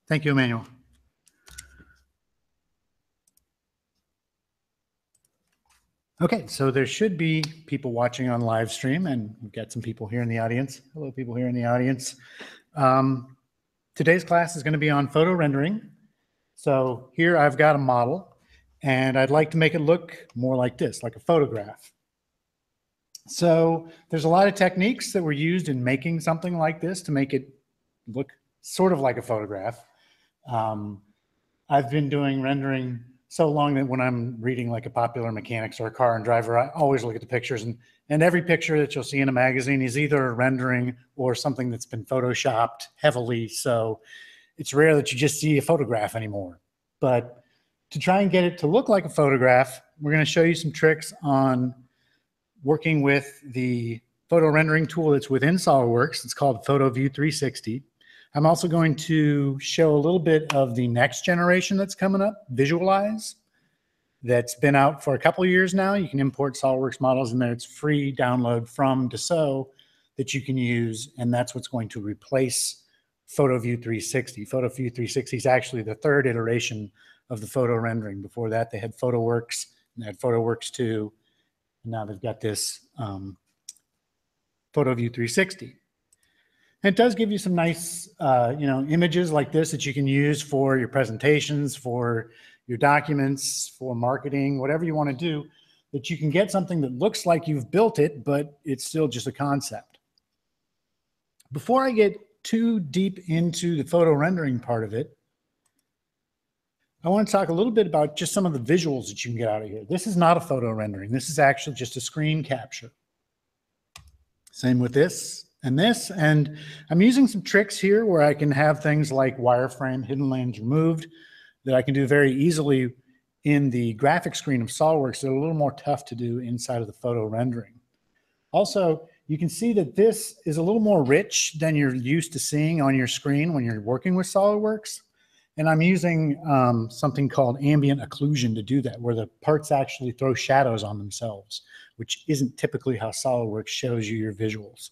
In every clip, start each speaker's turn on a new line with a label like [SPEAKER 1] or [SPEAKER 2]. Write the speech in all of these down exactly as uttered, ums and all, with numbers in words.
[SPEAKER 1] Thank you, Emmanuel. Okay, so there should be people watching on live stream, and we've got some people here in the audience. Hello, people here in the audience. Um, today's class is going to be on photo rendering. So here I've got a model, and I'd like to make it look more like this, like a photograph. So there's a lot of techniques that were used in making something like this to make it look sort of like a photograph. Um, I've been doing rendering so long that when I'm reading like a Popular Mechanics or a Car and Driver, I always look at the pictures, and, and every picture that you'll see in a magazine is either a rendering or something that's been photoshopped heavily. So it's rare that you just see a photograph anymore. But to try and get it to look like a photograph, we're going to show you some tricks on working with the photo rendering tool that's within SolidWorks. It's called Photo View three sixty. I'm also going to show a little bit of the next generation that's coming up, Visualize, that's been out for a couple of years now. You can import SolidWorks models in there. It's free download from Dassault that you can use, and that's what's going to replace Photo View three sixty. Photo View three sixty is actually the third iteration of the photo rendering. Before that, they had PhotoWorks, and they had PhotoWorks two, and now they've got this um, Photo View three sixty. And it does give you some nice, uh, you know, images like this that you can use for your presentations, for your documents, for marketing, whatever you want to do, that you can get something that looks like you've built it, but it's still just a concept. Before I get too deep into the photo rendering part of it, I want to talk a little bit about just some of the visuals that you can get out of here. This is not a photo rendering. This is actually just a screen capture. Same with this. And this, and I'm using some tricks here where I can have things like wireframe, hidden lanes removed that I can do very easily in the graphic screen of SolidWorks. They're a little more tough to do inside of the photo rendering. Also, you can see that this is a little more rich than you're used to seeing on your screen when you're working with SolidWorks. And I'm using um, something called ambient occlusion to do that, where the parts actually throw shadows on themselves, which isn't typically how SolidWorks shows you your visuals.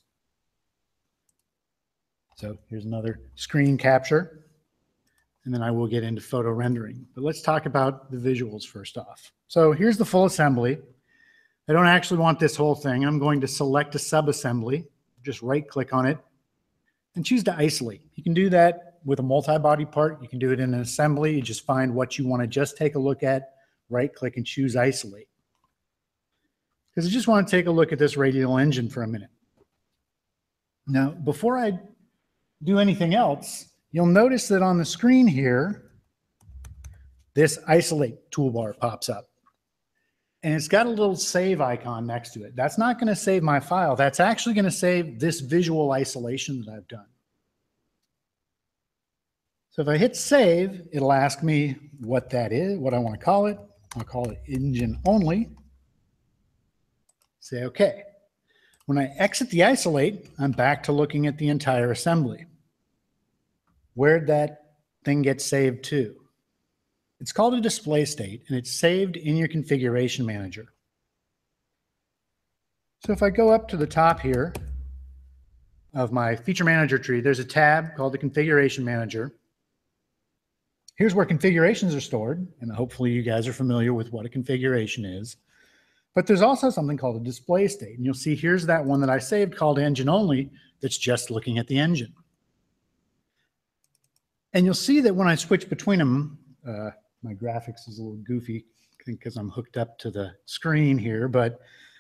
[SPEAKER 1] So here's another screen capture, and then I will get into photo rendering. But let's talk about the visuals first off. So here's the full assembly. I don't actually want this whole thing. I'm going to select a sub-assembly, just right-click on it, and choose to isolate. You can do that with a multi-body part. You can do it in an assembly. You just find what you want to just take a look at, right-click, and choose isolate. Because I just want to take a look at this radial engine for a minute. Now, before I do anything else, you'll notice that on the screen here, this isolate toolbar pops up. And it's got a little save icon next to it. That's not going to save my file. That's actually going to save this visual isolation that I've done. So if I hit save, it'll ask me what that is, what I want to call it. I'll call it engine only. Say OK. When I exit the isolate, I'm back to looking at the entire assembly. Where'd that thing get saved to? It's called a display state, and it's saved in your configuration manager. So if I go up to the top here of my feature manager tree, there's a tab called the configuration manager. Here's where configurations are stored, and hopefully you guys are familiar with what a configuration is. But there's also something called a display state, and you'll see here's that one that I saved called engine only that's just looking at the engine. And you'll see that when I switch between them, uh, my graphics is a little goofy, I think because I'm hooked up to the screen here, but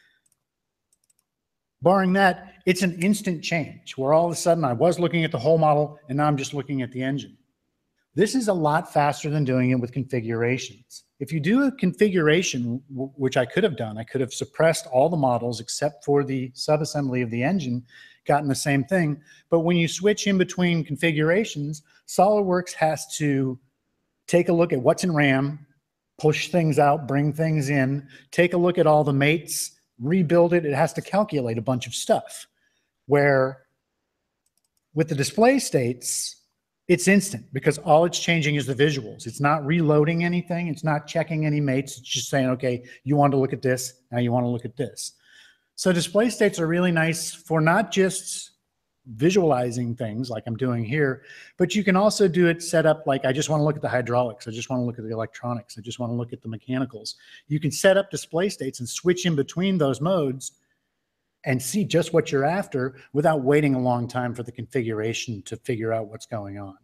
[SPEAKER 1] barring that, it's an instant change where all of a sudden I was looking at the whole model and now I'm just looking at the engine. This is a lot faster than doing it with configurations. If you do a configuration, which I could have done, I could have suppressed all the models except for the subassembly of the engine, gotten the same thing. But when you switch in between configurations, SolidWorks has to take a look at what's in RAM, push things out, bring things in, take a look at all the mates, rebuild it. It has to calculate a bunch of stuff. Where with the display states, it's instant because all it's changing is the visuals. It's not reloading anything. It's not checking any mates. It's just saying, okay, you want to look at this, now you want to look at this. So display states are really nice for not just visualizing things like I'm doing here, but you can also do it set up like I just want to look at the hydraulics. I just want to look at the electronics. I just want to look at the mechanicals. You can set up display states and switch in between those modes and see just what you're after without waiting a long time for the configuration to figure out what's going on.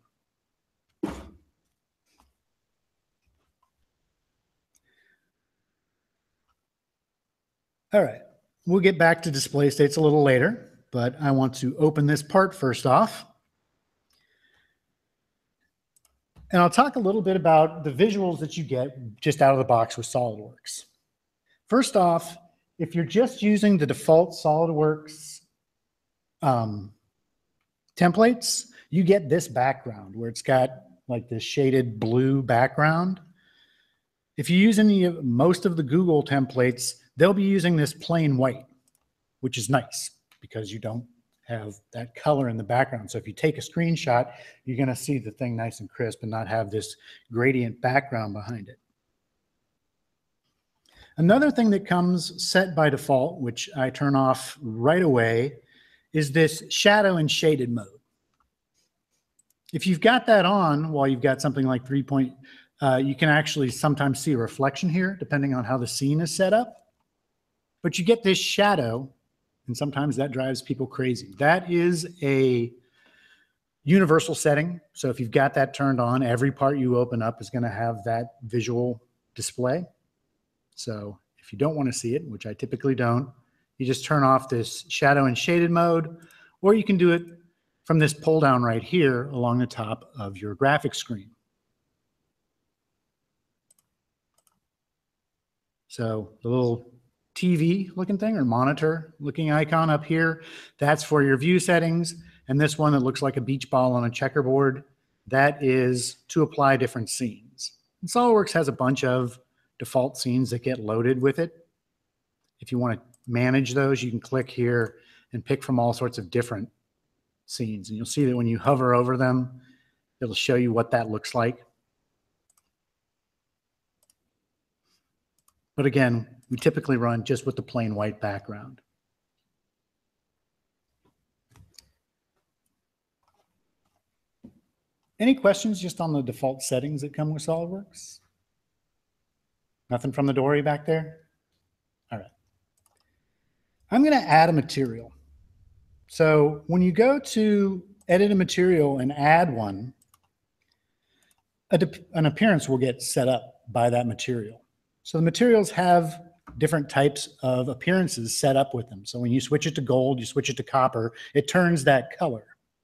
[SPEAKER 1] All right, we'll get back to display states a little later, but I want to open this part first off. And I'll talk a little bit about the visuals that you get just out of the box with SolidWorks. First off, if you're just using the default SolidWorks um, templates, you get this background where it's got like this shaded blue background. If you use any of most of the Google templates, they'll be using this plain white, which is nice because you don't have that color in the background. So if you take a screenshot, you're going to see the thing nice and crisp and not have this gradient background behind it. Another thing that comes set by default, which I turn off right away, is this shadow and shaded mode. If you've got that on while you've got something like three point, uh, you can actually sometimes see a reflection here, depending on how the scene is set up. But you get this shadow, and sometimes that drives people crazy. That is a universal setting. So if you've got that turned on, every part you open up is going to have that visual display. So if you don't want to see it, which I typically don't, you just turn off this shadow and shaded mode, or you can do it from this pull down right here along the top of your graphics screen. So the little T V looking thing or monitor looking icon up here, that's for your view settings. And this one that looks like a beach ball on a checkerboard, that is to apply different scenes. And SolidWorks has a bunch of default scenes that get loaded with it. If you want to manage those, you can click here and pick from all sorts of different scenes. And you'll see that when you hover over them, it'll show you what that looks like. But again, we typically run just with the plain white background. Any questions just on the default settings that come with SolidWorks? Nothing from the dory back there? All right. I'm going to add a material. So when you go to edit a material and add one, a an appearance will get set up by that material. So the materials have different types of appearances set up with them. So when you switch it to gold, you switch it to copper, it turns that color.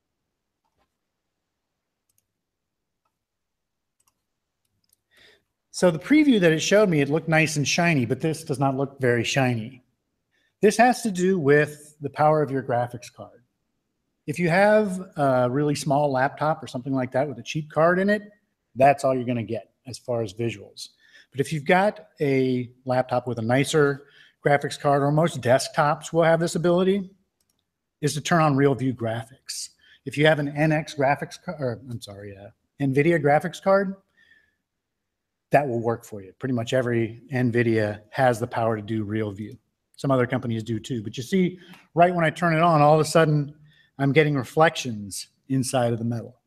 [SPEAKER 1] So the preview that it showed me, it looked nice and shiny, but this does not look very shiny. This has to do with the power of your graphics card. If you have a really small laptop or something like that with a cheap card in it, that's all you're going to get as far as visuals. But if you've got a laptop with a nicer graphics card, or most desktops will have this ability, is to turn on real view graphics. If you have an N X graphics card, or I'm sorry, uh, NVIDIA graphics card, that will work for you. Pretty much every NVIDIA has the power to do real view. Some other companies do too. But you see, right when I turn it on, all of a sudden, I'm getting reflections inside of the metal.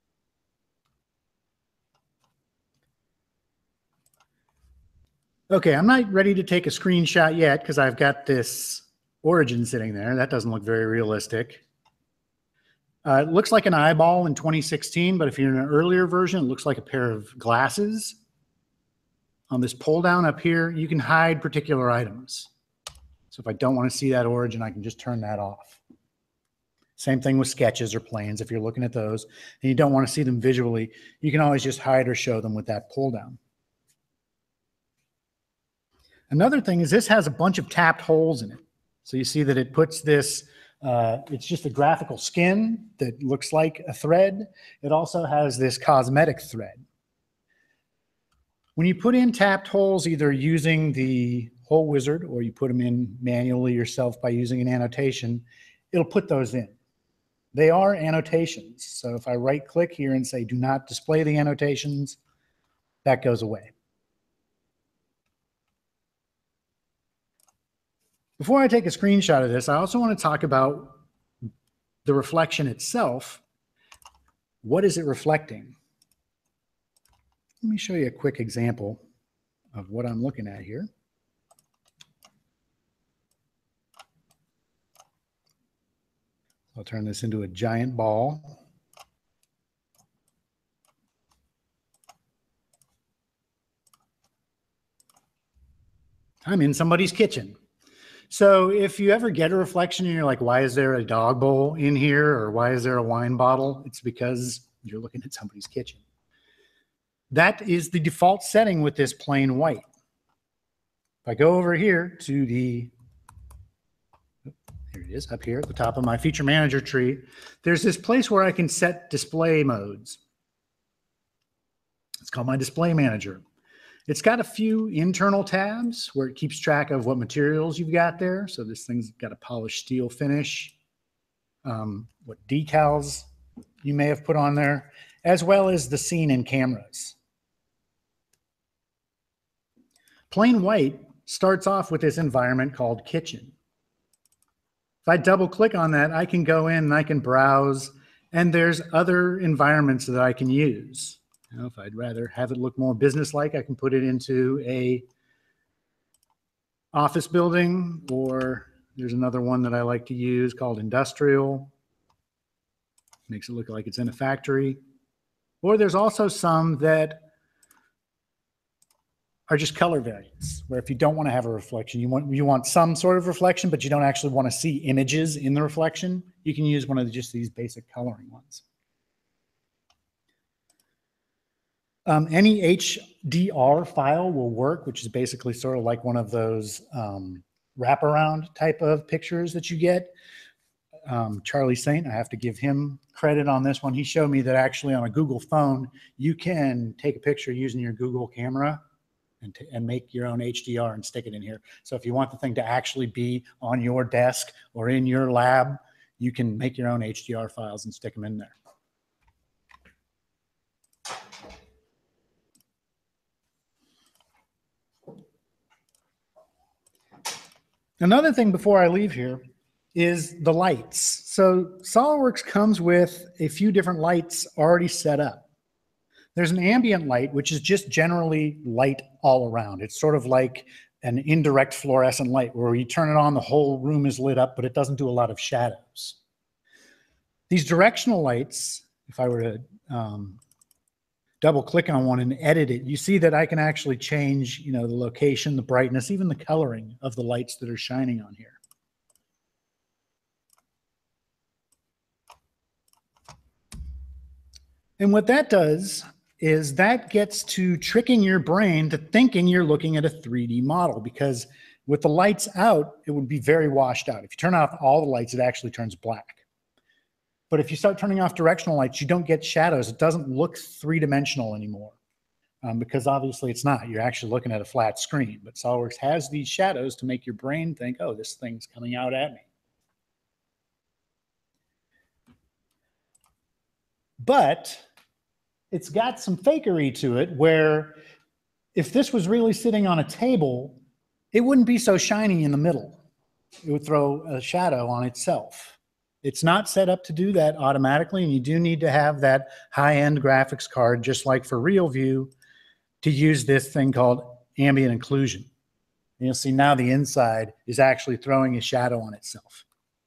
[SPEAKER 1] Okay, I'm not ready to take a screenshot yet because I've got this origin sitting there. That doesn't look very realistic. Uh, it looks like an eyeball in twenty sixteen, but if you're in an earlier version, it looks like a pair of glasses. On this pull down up here, you can hide particular items. So if I don't want to see that origin, I can just turn that off. Same thing with sketches or planes. If you're looking at those and you don't want to see them visually, you can always just hide or show them with that pull down. Another thing is this has a bunch of tapped holes in it. So you see that it puts this, uh, it's just a graphical skin that looks like a thread. It also has this cosmetic thread. When you put in tapped holes, either using the hole wizard or you put them in manually yourself by using an annotation, it'll put those in. They are annotations. So if I right click here and say, do not display the annotations, that goes away. Before I take a screenshot of this, I also want to talk about the reflection itself, what is it reflecting? Let me show you a quick example of what I'm looking at here. I'll turn this into a giant ball. I'm in somebody's kitchen. So if you ever get a reflection and you're like, why is there a dog bowl in here? Or why is there a wine bottle? It's because you're looking at somebody's kitchen. That is the default setting with this plain white. If I go over here to the, here it is, up here at the top of my feature manager tree, there's this place where I can set display modes. It's called my display manager. It's got a few internal tabs where it keeps track of what materials you've got there. So this thing's got a polished steel finish, um, what decals you may have put on there, as well as the scene and cameras. Plain white starts off with this environment called kitchen. If I double click on that, I can go in and I can browse, and there's other environments that I can use. You know, if I'd rather have it look more business-like, I can put it into a office building, or there's another one that I like to use called industrial. Makes it look like it's in a factory. Or there's also some that are just color variants, where if you don't want to have a reflection, you want you want some sort of reflection, but you don't actually want to see images in the reflection, you can use one of the, just these basic coloring ones. Um, any H D R file will work, which is basically sort of like one of those um, wraparound type of pictures that you get. Um, Charlie Saint, I have to give him credit on this one. He showed me that actually on a Google phone, you can take a picture using your Google camera and, and make your own H D R and stick it in here. So if you want the thing to actually be on your desk or in your lab, you can make your own H D R files and stick them in there. Another thing before I leave here is the lights. So SolidWorks comes with a few different lights already set up. There's an ambient light, which is just generally light all around. It's sort of like an indirect fluorescent light where you turn it on, the whole room is lit up, but it doesn't do a lot of shadows. These directional lights, if I were to um, double click on one and edit it, you see that I can actually change, you know, the location, the brightness, even the coloring of the lights that are shining on here. And what that does is that gets to tricking your brain to thinking you're looking at a three D model, because with the lights out, it would be very washed out. If you turn off all the lights, it actually turns black. But if you start turning off directional lights, you don't get shadows. It doesn't look three-dimensional anymore, um, because obviously it's not. You're actually looking at a flat screen. But SolidWorks has these shadows to make your brain think, oh, this thing's coming out at me. But it's got some fakery to it, where if this was really sitting on a table, it wouldn't be so shiny in the middle. It would throw a shadow on itself. It's not set up to do that automatically, and you do need to have that high-end graphics card, just like for RealView, to use this thing called ambient occlusion. And you'll see now the inside is actually throwing a shadow on itself.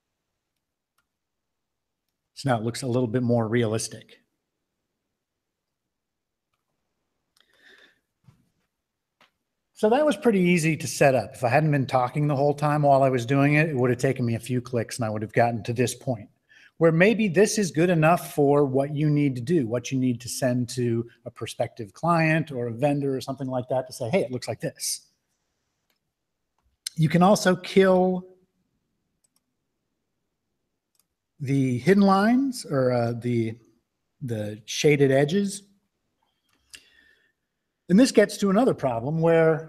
[SPEAKER 1] So now it looks a little bit more realistic. So that was pretty easy to set up. If I hadn't been talking the whole time while I was doing it, it would have taken me a few clicks and I would have gotten to this point where maybe this is good enough for what you need to do, what you need to send to a prospective client or a vendor or something like that to say, hey, it looks like this. You can also kill the hidden lines or uh, the, the shaded edges. And this gets to another problem where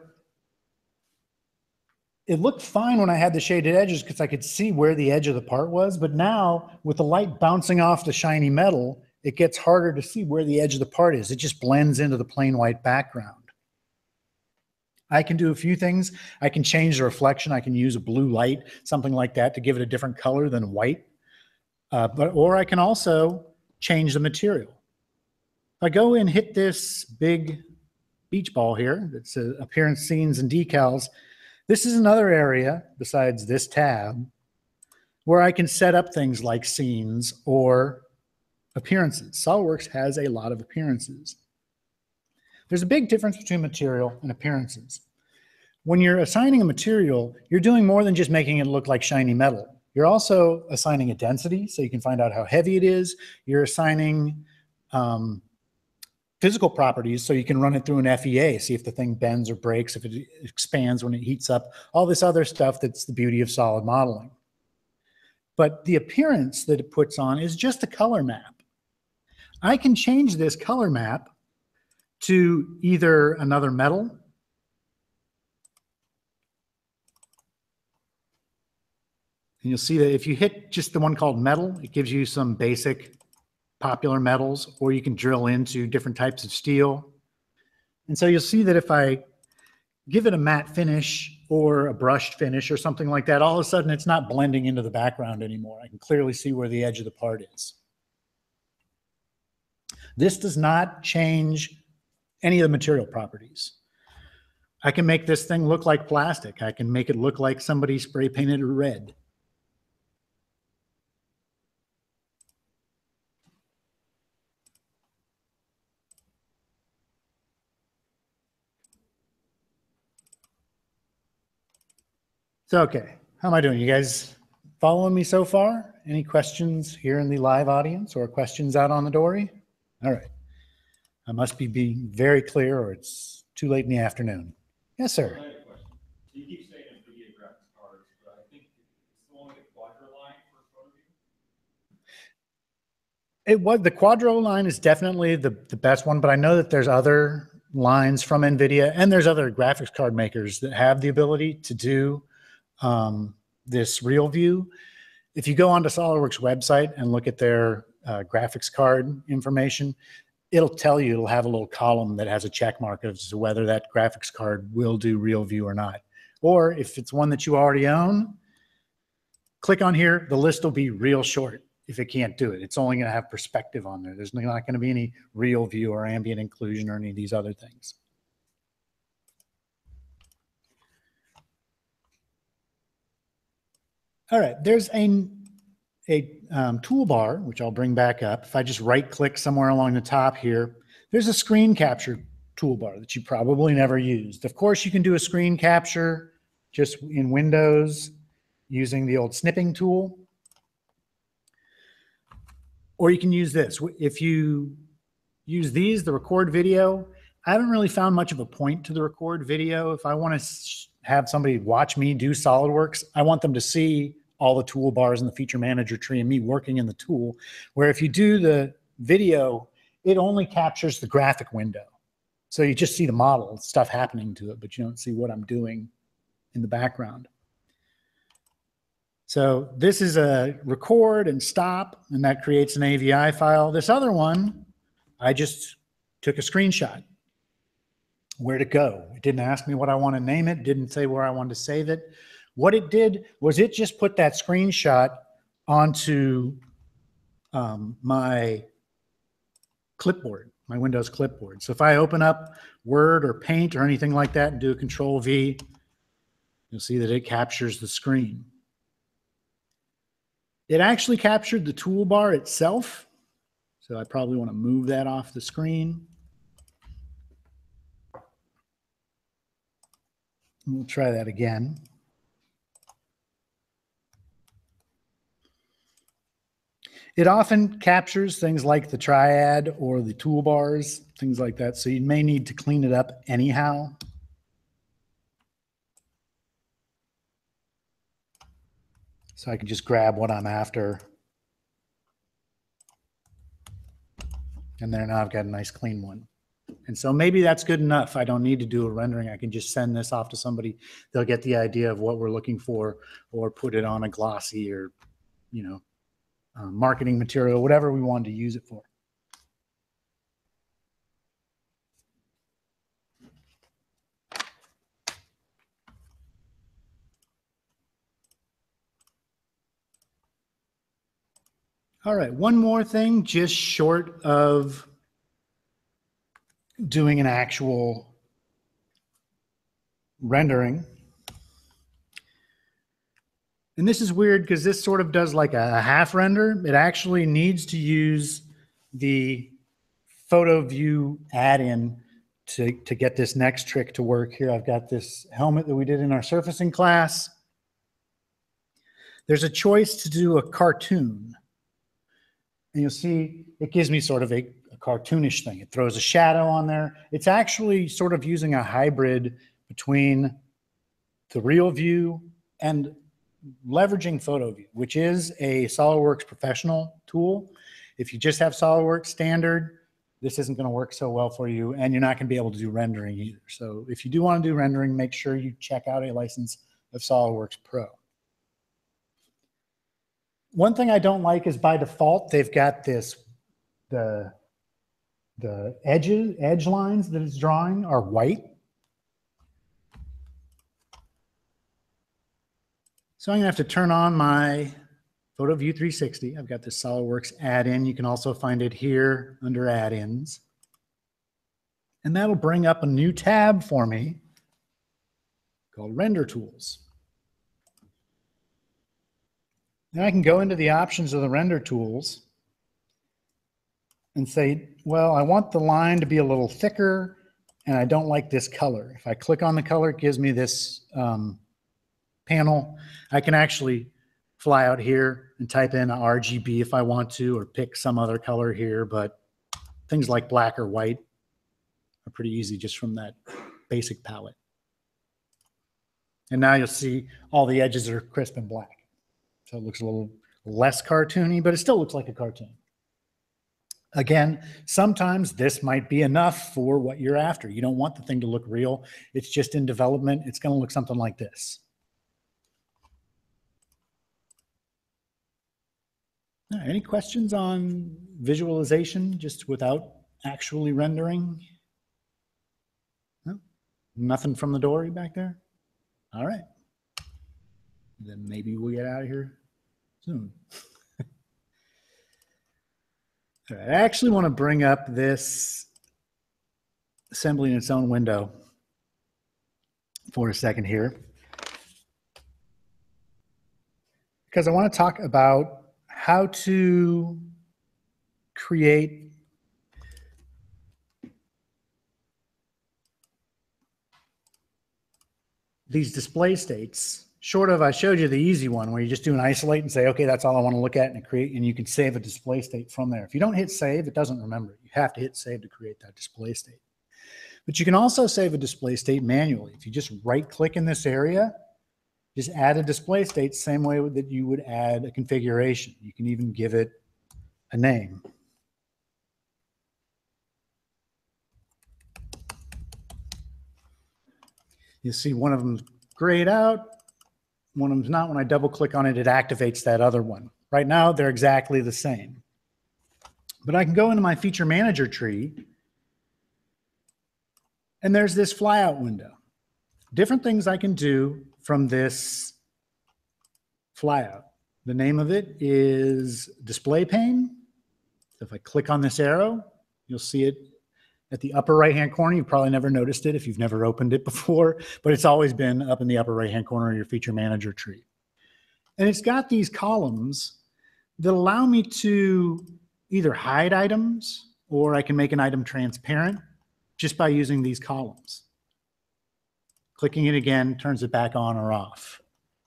[SPEAKER 1] it looked fine when I had the shaded edges because I could see where the edge of the part was. But now with the light bouncing off the shiny metal, it gets harder to see where the edge of the part is. It just blends into the plain white background. I can do a few things. I can change the reflection. I can use a blue light, something like that, to give it a different color than white. Uh, but, or I can also change the material. If I go and hit this big beach ball here, that's uh, appearance, scenes, and decals, this is another area besides this tab where I can set up things like scenes or appearances. SolidWorks has a lot of appearances. There's a big difference between material and appearances. When you're assigning a material, you're doing more than just making it look like shiny metal. You're also assigning a density, so you can find out how heavy it is. You're assigning um, physical properties, so you can run it through an F E A, see if the thing bends or breaks, if it expands when it heats up, all this other stuff that's the beauty of solid modeling. But the appearance that it puts on is just a color map. I can change this color map to either another metal, and you'll see that if you hit just the one called metal, it gives you some basic popular metals, or you can drill into different types of steel. And so you'll see that if I give it a matte finish or a brushed finish or something like that, all of a sudden it's not blending into the background anymore. I can clearly see where the edge of the part is. This does not change any of the material properties. I can make this thing look like plastic. I can make it look like somebody spray painted it red. So, okay, how am I doing? You guys following me so far? Any questions here in the live audience or questions out on the dory? All right. I must be being very clear or it's too late in the afternoon. Yes, sir.
[SPEAKER 2] I have a question. So you keep saying NVIDIA graphics cards, but I think it's only the Quadro line for photo view?
[SPEAKER 1] It was the Quadro line is definitely the, the best one, but I know that there's other lines from NVIDIA and there's other graphics card makers that have the ability to do um, this real view. If you go onto SolidWorks website and look at their uh, graphics card information, it'll tell you, it'll have a little column that has a check mark as to whether that graphics card will do real view or not. Or if it's one that you already own, click on here, the list will be real short if it can't do it. It's only going to have perspective on there. There's not going to be any real view or ambient inclusion or any of these other things. All right, there's a, a um, toolbar, which I'll bring back up. If I just right click somewhere along the top here, there's a screen capture toolbar that you probably never used. Of course, you can do a screen capture just in Windows using the old snipping tool. Or you can use this. If you use these, the record video, I haven't really found much of a point to the record video. If I want to have somebody watch me do SolidWorks, I want them to see all the toolbars in the feature manager tree and me working in the tool. Where if you do the video, it only captures the graphic window. So you just see the model, stuff happening to it, but you don't see what I'm doing in the background. So this is a record and stop, and that creates an A V I file. This other one, I just took a screenshot. Where'd it go? It didn't ask me what I want to name it, didn't say where I wanted to save it. What it did was it just put that screenshot onto um, my clipboard, my Windows clipboard. So if I open up Word or Paint or anything like that and do a Control V, you'll see that it captures the screen. It actually captured the toolbar itself. So I probably want to move that off the screen. We'll try that again. It often captures things like the triad or the toolbars, things like that. So you may need to clean it up anyhow. So I can just grab what I'm after. And there now I've got a nice clean one. And so maybe that's good enough. I don't need to do a rendering. I can just send this off to somebody. They'll get the idea of what we're looking for, or put it on a glossy or, you know, uh, marketing material, whatever we wanted to use it for. All right, one more thing, just short of doing an actual rendering. And this is weird because this sort of does like a half render. It actually needs to use the photo view add-in to, to get this next trick to work. Here I've got this helmet that we did in our surfacing class. There's a choice to do a cartoon. And you'll see it gives me sort of a, a cartoonish thing. It throws a shadow on there. It's actually sort of using a hybrid between the real view and leveraging photo view, which is a SolidWorks professional tool. If you just have SolidWorks standard, this isn't going to work so well for you, and you're not going to be able to do rendering either. So if you do want to do rendering, make sure you check out a license of SolidWorks Pro. One thing I don't like is by default, they've got this, the, the edges, edge lines that it's drawing are white. So I'm gonna have to turn on my Photo View three sixty. I've got this SolidWorks add-in. You can also find it here under add-ins. And that'll bring up a new tab for me called Render Tools. Then I can go into the options of the render tools and say, well, I want the line to be a little thicker and I don't like this color. If I click on the color, it gives me this um, panel. I can actually fly out here and type in R G B if I want to, or pick some other color here, but things like black or white are pretty easy just from that basic palette. And now you'll see all the edges are crisp and black. So it looks a little less cartoony, but it still looks like a cartoon. Again, sometimes this might be enough for what you're after. You don't want the thing to look real. It's just in development. It's going to look something like this. All right, any questions on visualization just without actually rendering? No? Nothing from the door back there? All right. Then maybe we'll get out of here soon. All right, I actually want to bring up this assembly in its own window for a second here, because I want to talk about how to create these display states. Short of, I showed you the easy one where you just do an isolate and say, okay, that's all I want to look at and create, and you can save a display state from there. If you don't hit save, it doesn't remember it. You have to hit save to create that display state. But you can also save a display state manually. If you just right click in this area, just add a display state same way that you would add a configuration. You can even give it a name. You see one of them grayed out. One of them's not. When I double click on it, it activates that other one. Right now, they're exactly the same. But I can go into my feature manager tree, and there's this flyout window. Different things I can do from this flyout. The name of it is display pane. So if I click on this arrow, you'll see it at the upper right-hand corner. You've probably never noticed it if you've never opened it before, but it's always been up in the upper right-hand corner of your feature manager tree. And it's got these columns that allow me to either hide items, or I can make an item transparent just by using these columns. Clicking it again turns it back on or off.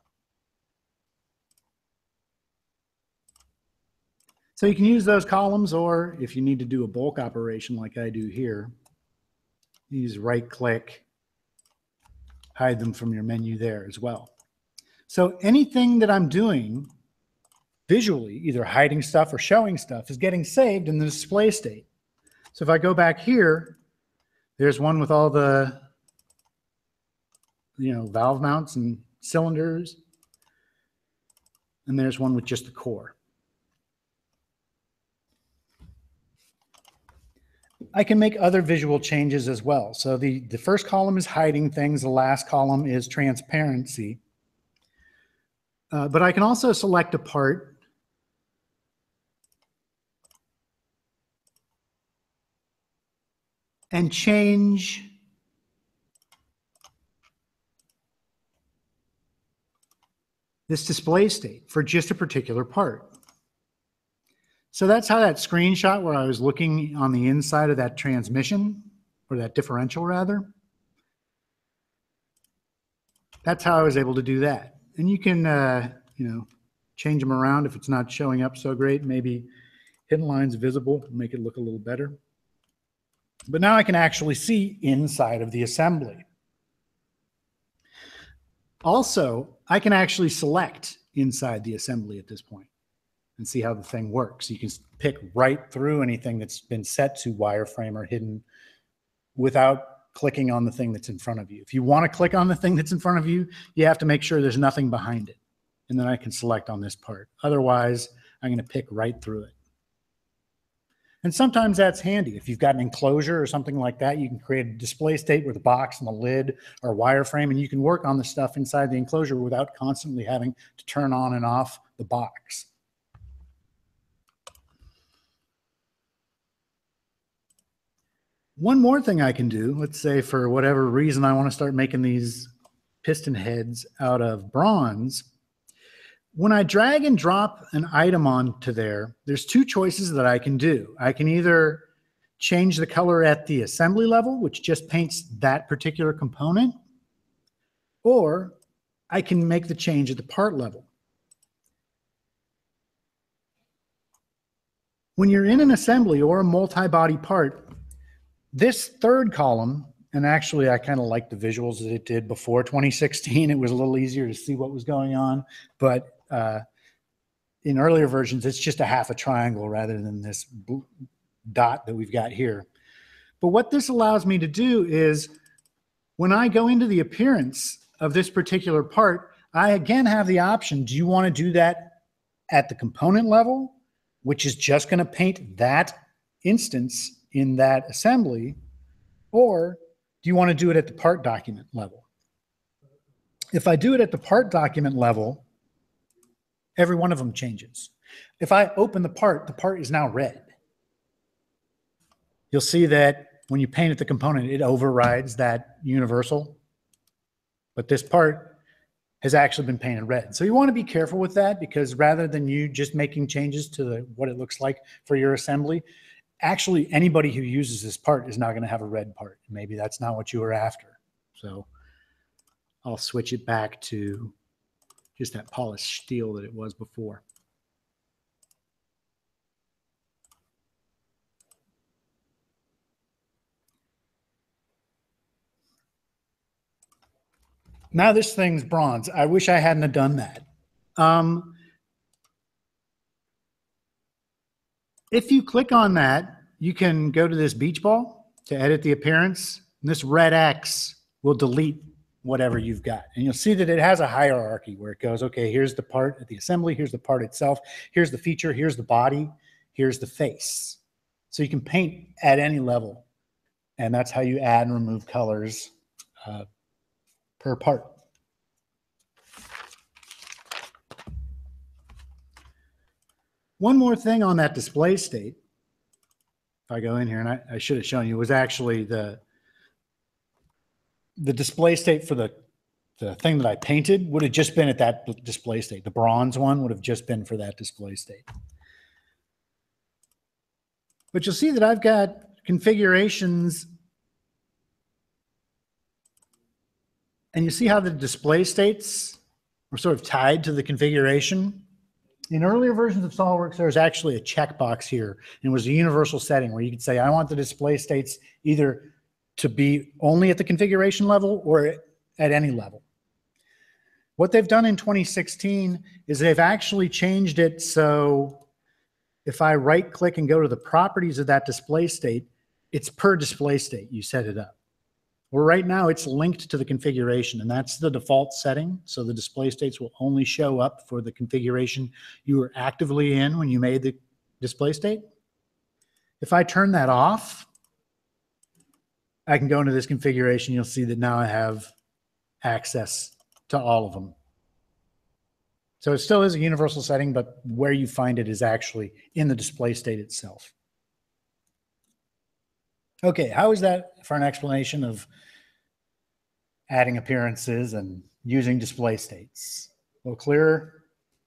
[SPEAKER 1] So you can use those columns, or if you need to do a bulk operation like I do here, use right click, hide them from your menu there as well. So anything that I'm doing visually, either hiding stuff or showing stuff, is getting saved in the display state. So if I go back here, there's one with all the, you know, valve mounts and cylinders, and there's one with just the core. I can make other visual changes as well. So the, the first column is hiding things. The last column is transparency. Uh, but I can also select a part and change this display state for just a particular part. So that's how that screenshot where I was looking on the inside of that transmission, or that differential rather, that's how I was able to do that. And you can, uh, you know, change them around if it's not showing up so great. Maybe hidden lines visible, make it look a little better. But now I can actually see inside of the assembly. Also, I can actually select inside the assembly at this point and see how the thing works. You can pick right through anything that's been set to wireframe or hidden without clicking on the thing that's in front of you. If you want to click on the thing that's in front of you, you have to make sure there's nothing behind it. And then I can select on this part. Otherwise, I'm going to pick right through it. And sometimes that's handy. If you've got an enclosure or something like that, you can create a display state with a box and a lid or wireframe, and you can work on the stuff inside the enclosure without constantly having to turn on and off the box. One more thing I can do, let's say for whatever reason I want to start making these piston heads out of bronze. When I drag and drop an item onto there, there's two choices that I can do. I can either change the color at the assembly level, which just paints that particular component, or I can make the change at the part level. When you're in an assembly or a multi-body part, this third column, and actually I kind of like the visuals that it did before twenty sixteen. It was a little easier to see what was going on, but uh, in earlier versions, it's just a half a triangle rather than this dot that we've got here. But what this allows me to do is when I go into the appearance of this particular part, I again have the option. Do you want to do that at the component level, which is just going to paint that instance in that assembly, or do you want to do it at the part document level? If I do it at the part document level, every one of them changes. If I open the part, the part is now red. You'll see that when you paint at the component, it overrides that universal. But this part has actually been painted red. So you want to be careful with that, because rather than you just making changes to the, what it looks like for your assembly, actually anybody who uses this part is now going to have a red part. Maybe that's not what you were after. So I'll switch it back to just that polished steel that it was before. Now this thing's bronze. I wish I hadn't have done that. Um, if you click on that, you can go to this beach ball to edit the appearance. And this red X will delete whatever you've got. And you'll see that it has a hierarchy where it goes, okay, here's the part at the assembly, here's the part itself, here's the feature, here's the body, here's the face. So you can paint at any level. And that's how you add and remove colors uh, per part. One more thing on that display state, if I go in here, and I, I should have shown you, was actually the the display state for the, the thing that I painted would have just been at that display state. The bronze one would have just been for that display state. But you'll see that I've got configurations, and you see how the display states are sort of tied to the configuration. In earlier versions of SolidWorks, there was actually a checkbox here, and it was a universal setting where you could say, I want the display states either to be only at the configuration level or at any level. What they've done in twenty sixteen is they've actually changed it so if I right click and go to the properties of that display state, it's per display state you set it up. Well, right now it's linked to the configuration, and that's the default setting. So the display states will only show up for the configuration you were actively in when you made the display state. If I turn that off, I can go into this configuration. You'll see that now I have access to all of them. So it still is a universal setting, but where you find it is actually in the display state itself. Okay, how is that for an explanation of adding appearances and using display states? A little clearer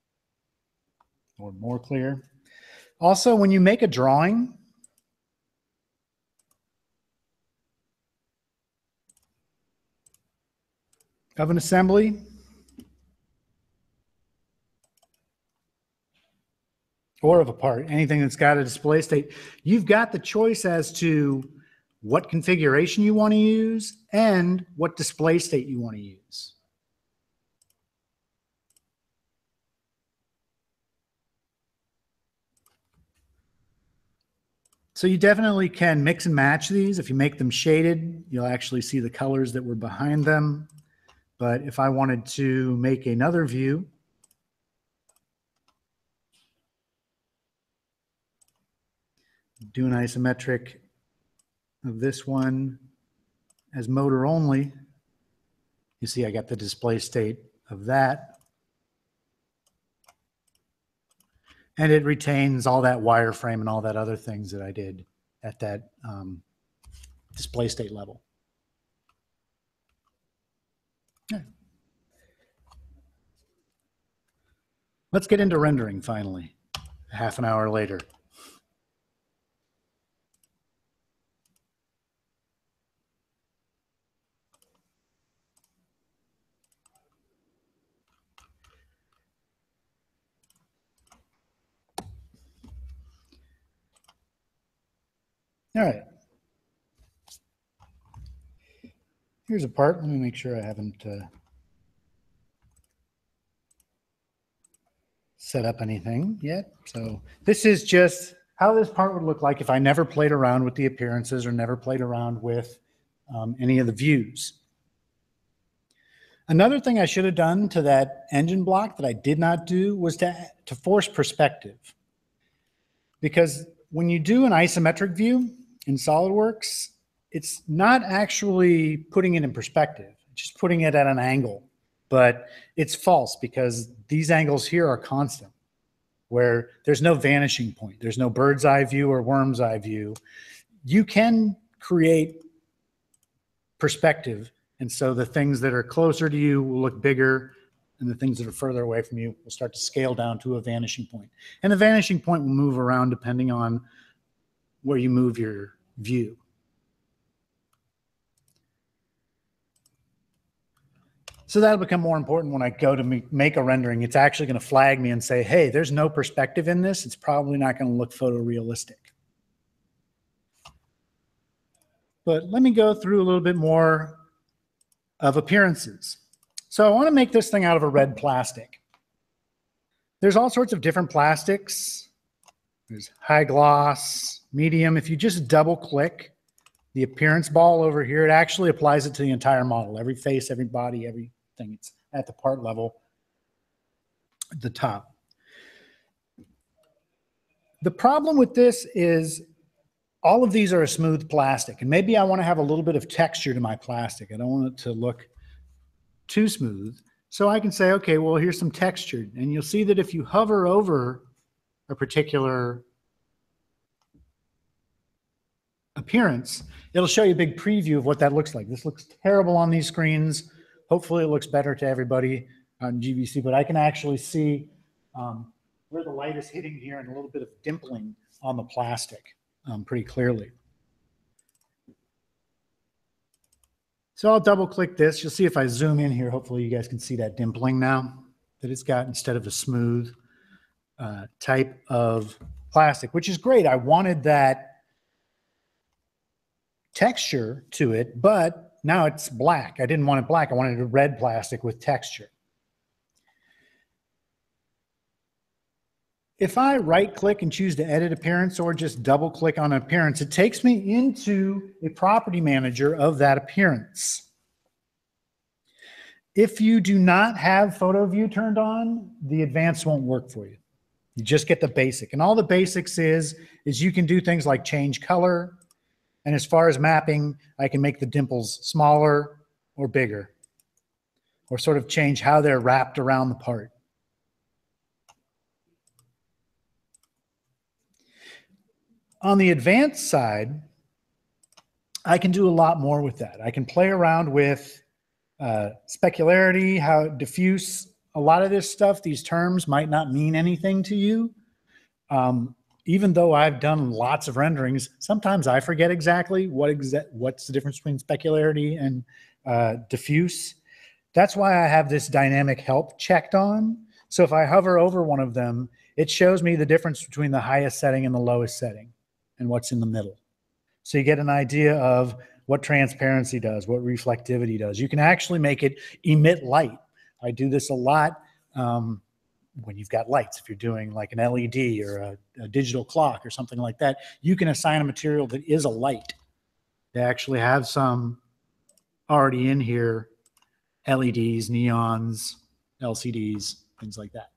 [SPEAKER 1] or more clear? Also, when you make a drawing, of an assembly, or of a part, anything that's got a display state, you've got the choice as to what configuration you want to use and what display state you want to use. So you definitely can mix and match these. If you make them shaded, you'll actually see the colors that were behind them. But if I wanted to make another view, do an isometric of this one as motor only, you see I got the display state of that. And it retains all that wireframe and all that other things that I did at that um, display state level. Yeah. Let's get into rendering finally, half an hour later. All right. Here's a part. Let me make sure I haven't uh, set up anything yet. So this is just how this part would look like if I never played around with the appearances or never played around with um, any of the views. Another thing I should have done to that engine block that I did not do was to, to force perspective. Because when you do an isometric view in SolidWorks, it's not actually putting it in perspective, it's just putting it at an angle. But it's false because these angles here are constant, where there's no vanishing point. There's no bird's eye view or worm's eye view. You can create perspective. And so the things that are closer to you will look bigger, and the things that are further away from you will start to scale down to a vanishing point. And the vanishing point will move around depending on where you move your view. So that'll become more important when I go to make a rendering. It's actually going to flag me and say, hey, there's no perspective in this. It's probably not going to look photorealistic. But let me go through a little bit more of appearances. So I want to make this thing out of a red plastic. There's all sorts of different plastics. There's high gloss, medium. If you just double click the appearance ball over here, it actually applies it to the entire model, every face, every body, everything. It's at the part level at the top. The problem with this is all of these are a smooth plastic, and maybe I want to have a little bit of texture to my plastic. I don't want it to look too smooth. So I can say, okay, well, here's some texture. And you'll see that if you hover over a particular appearance, it'll show you a big preview of what that looks like. This looks terrible on these screens. Hopefully it looks better to everybody on G V C, but I can actually see um, where the light is hitting here and a little bit of dimpling on the plastic um, pretty clearly. So I'll double click this. You'll see if I zoom in here, hopefully you guys can see that dimpling now that it's got instead of a smooth uh, type of plastic, which is great. I wanted that texture to it, but now it's black. I didn't want it black. I wanted a red plastic with texture. If I right click and choose to edit appearance or just double click on appearance, it takes me into a property manager of that appearance. If you do not have photo view turned on, the advanced won't work for you. You just get the basic. And all the basics is, is you can do things like change color. And as far as mapping, I can make the dimples smaller or bigger, or sort of change how they're wrapped around the part. On the advanced side, I can do a lot more with that. I can play around with uh, specularity, how diffuse. A lot of this stuff, these terms might not mean anything to you. Um, even though I've done lots of renderings, sometimes I forget exactly what exa what's the difference between specularity and uh, diffuse. That's why I have this dynamic help checked on. So if I hover over one of them, it shows me the difference between the highest setting and the lowest setting and what's in the middle. So you get an idea of what transparency does, what reflectivity does. You can actually make it emit light. I do this a lot um, when you've got lights. If you're doing like an L E D or a, a digital clock or something like that, you can assign a material that is a light. They actually have some already in here, L E Ds, neons, L C Ds, things like that.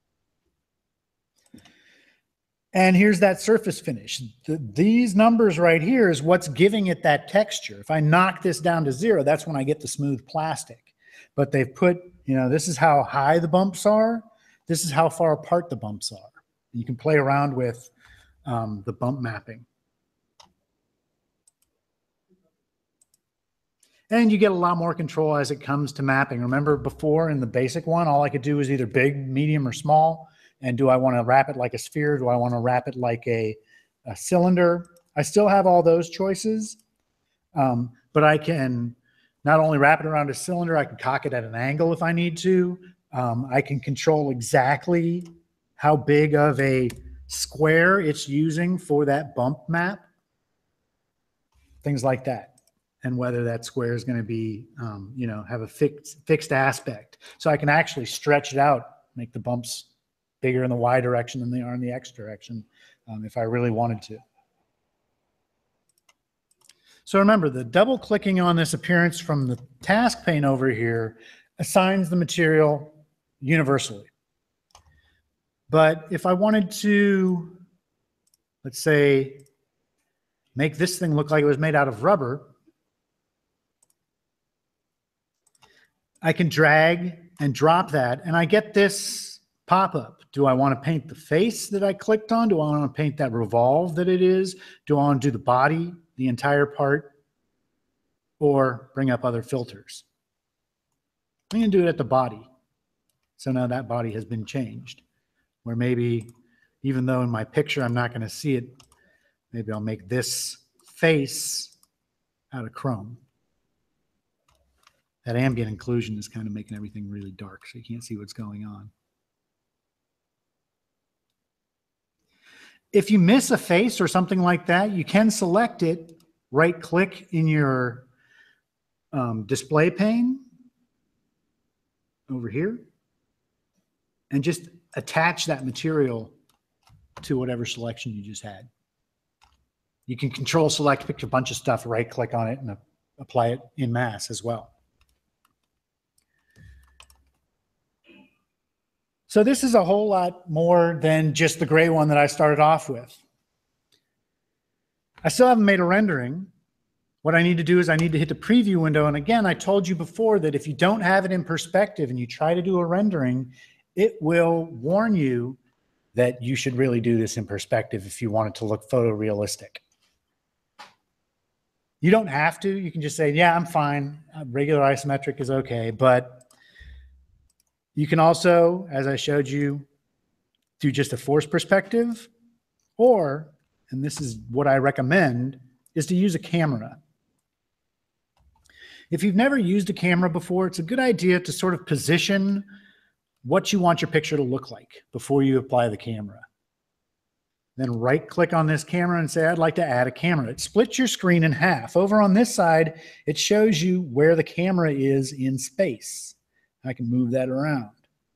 [SPEAKER 1] And here's that surface finish. The, these numbers right here is what's giving it that texture. If I knock this down to zero, that's when I get the smooth plastic. But they've put, you know, this is how high the bumps are. This is how far apart the bumps are. You can play around with um, the bump mapping. And you get a lot more control as it comes to mapping. Remember before in the basic one, all I could do was either big, medium, or small. And do I want to wrap it like a sphere? Do I want to wrap it like a, a cylinder? I still have all those choices, um, but I can not only wrap it around a cylinder, I can cock it at an angle if I need to. Um, I can control exactly how big of a square it's using for that bump map, things like that. And whether that square is going to be, um, you know, have a fixed, fixed aspect. So I can actually stretch it out, make the bumps bigger in the Y direction than they are in the X direction, um, if I really wanted to. So remember, the double clicking on this appearance from the task pane over here assigns the material universally. But if I wanted to, let's say, make this thing look like it was made out of rubber, I can drag and drop that, and I get this pop-up. Do I want to paint the face that I clicked on? Do I want to paint that revolve that it is? Do I want to do the body, the entire part, or bring up other filters? I'm going to do it at the body. So now that body has been changed, where maybe, even though in my picture I'm not going to see it, maybe I'll make this face out of chrome. That ambient inclusion is kind of making everything really dark, so you can't see what's going on. If you miss a face or something like that, you can select it, right-click in your um, display pane over here, and just attach that material to whatever selection you just had. You can control select, pick a bunch of stuff, right-click on it, and uh, apply it in mass as well. So this is a whole lot more than just the gray one that I started off with. I still haven't made a rendering. What I need to do is I need to hit the preview window. And again, I told you before that if you don't have it in perspective and you try to do a rendering, it will warn you that you should really do this in perspective if you want it to look photorealistic. You don't have to. You can just say, yeah, I'm fine. Regular isometric is okay. But you can also, as I showed you, do just a forced perspective, or, and this is what I recommend, is to use a camera. If you've never used a camera before, it's a good idea to sort of position what you want your picture to look like before you apply the camera. Then right-click on this camera and say, I'd like to add a camera. It splits your screen in half. Over on this side, it shows you where the camera is in space. I can move that around.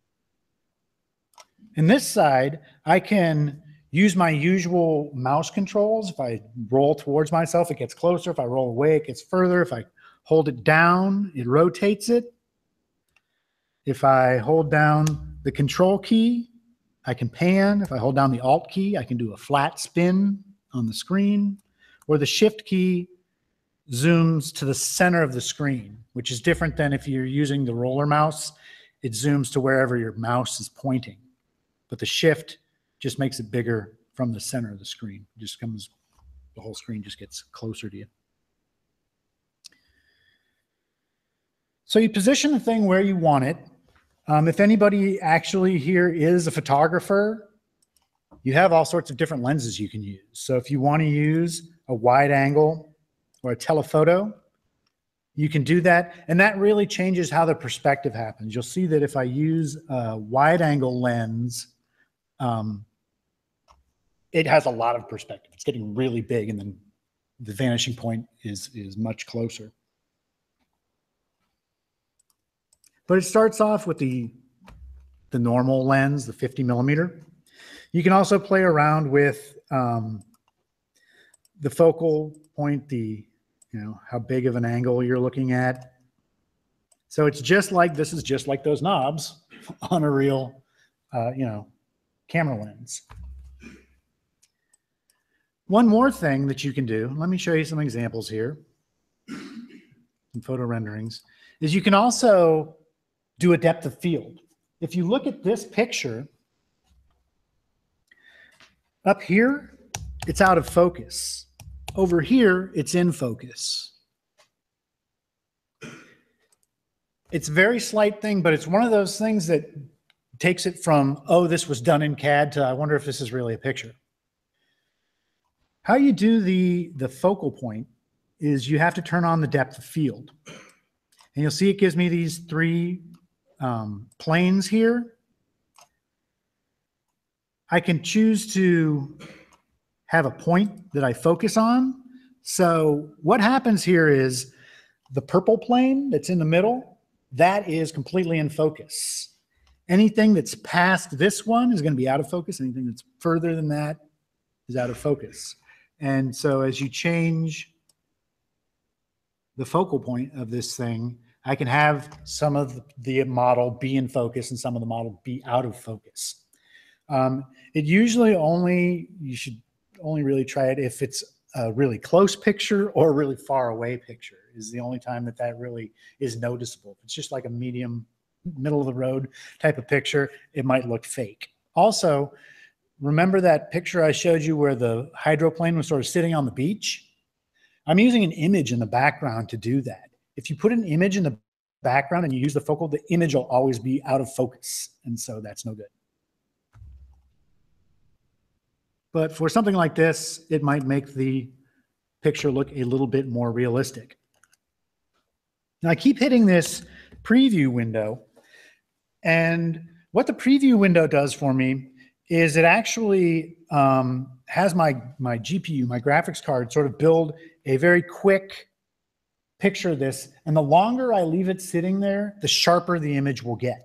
[SPEAKER 1] In this side, I can use my usual mouse controls. If I roll towards myself, it gets closer. If I roll away, it gets further. If I hold it down, it rotates it. If I hold down the control key, I can pan. If I hold down the Alt key, I can do a flat spin on the screen. Or the Shift key zooms to the center of the screen, which is different than if you're using the roller mouse. It zooms to wherever your mouse is pointing. But the Shift just makes it bigger from the center of the screen. It just comes, the whole screen just gets closer to you. So you position the thing where you want it. Um, if anybody actually here is a photographer, you have all sorts of different lenses you can use. So if you want to use a wide angle or a telephoto, you can do that. And that really changes how the perspective happens. You'll see that if I use a wide angle lens, um, it has a lot of perspective. It's getting really big, and then the vanishing point is, is much closer. But it starts off with the, the normal lens, the fifty millimeter. You can also play around with um, the focal point, the, you know, how big of an angle you're looking at. So it's just like, this is just like those knobs on a real, uh, you know, camera lens. One more thing that you can do, let me show you some examples here in photo renderings, is you can also do a depth of field. If you look at this picture, up here, it's out of focus. Over here, it's in focus. It's a very slight thing, but it's one of those things that takes it from, oh, this was done in C A D, to I wonder if this is really a picture. How you do the, the focal point is you have to turn on the depth of field. And you'll see it gives me these three um, planes here. I can choose to have a point that I focus on. So what happens here is the purple plane that's in the middle, that is completely in focus. Anything that's past this one is going to be out of focus. Anything that's further than that is out of focus. And so as you change the focal point of this thing, I can have some of the model be in focus and some of the model be out of focus. Um, it usually only, you should only really try it if it's a really close picture or a really far away picture is the only time that that really is noticeable. If it's just like a medium, middle of the road type of picture, it might look fake. Also, remember that picture I showed you where the hydroplane was sort of sitting on the beach? I'm using an image in the background to do that. If you put an image in the background and you use the focal, the image will always be out of focus. And so that's no good. But for something like this, it might make the picture look a little bit more realistic. Now I keep hitting this preview window, and what the preview window does for me is it actually um, has my, my G P U, my graphics card, sort of build a very quick picture of this. And the longer I leave it sitting there, the sharper the image will get.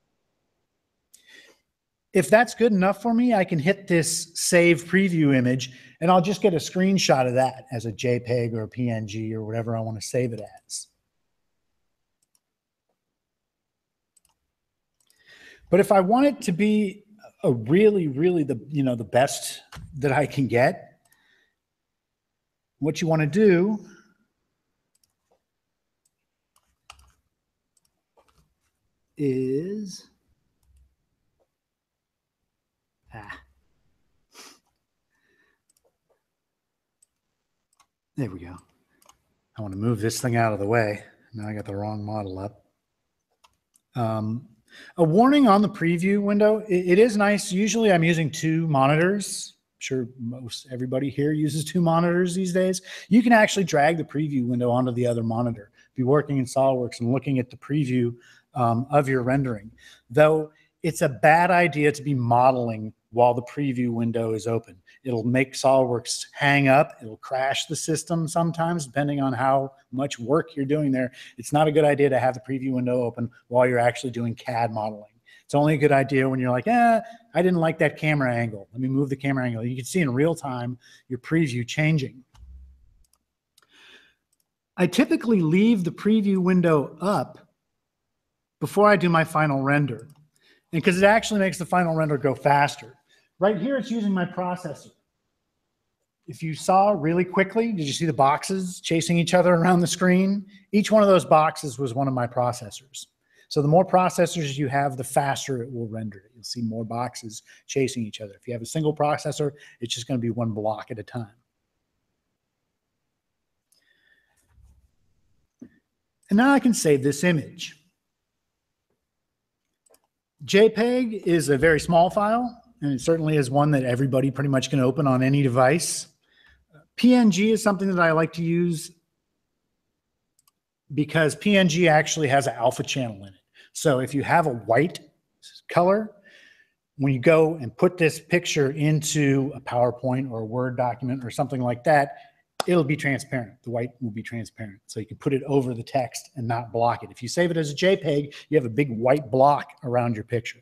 [SPEAKER 1] If that's good enough for me, I can hit this save preview image and I'll just get a screenshot of that as a JPEG or a P N G or whatever I want to save it as. But if I want it to be a really, really the, you know, the best that I can get, what you want to do is, ah, there we go. I want to move this thing out of the way. Now I got the wrong model up. Um, a warning on the preview window. It, it is nice. Usually I'm using two monitors. I'm sure most everybody here uses two monitors these days. You can actually drag the preview window onto the other monitor. Be working in SolidWorks and looking at the preview um, of your rendering. Though it's a bad idea to be modeling while the preview window is open. It'll make SolidWorks hang up. It'll crash the system sometimes, depending on how much work you're doing there. It's not a good idea to have the preview window open while you're actually doing C A D modeling. It's only a good idea when you're like, eh, I didn't like that camera angle. Let me move the camera angle. You can see in real time your preview changing. I typically leave the preview window up before I do my final render, because it actually makes the final render go faster. Right here, it's using my processor. If you saw really quickly, did you see the boxes chasing each other around the screen? Each one of those boxes was one of my processors. So the more processors you have, the faster it will render it. You'll see more boxes chasing each other. If you have a single processor, it's just going to be one block at a time. And now I can save this image. JPEG is a very small file, and it certainly is one that everybody pretty much can open on any device. P N G is something that I like to use because P N G actually has an alpha channel in it. So if you have a white color, when you go and put this picture into a PowerPoint or a Word document or something like that, it'll be transparent. The white will be transparent. So you can put it over the text and not block it. If you save it as a JPEG, you have a big white block around your picture.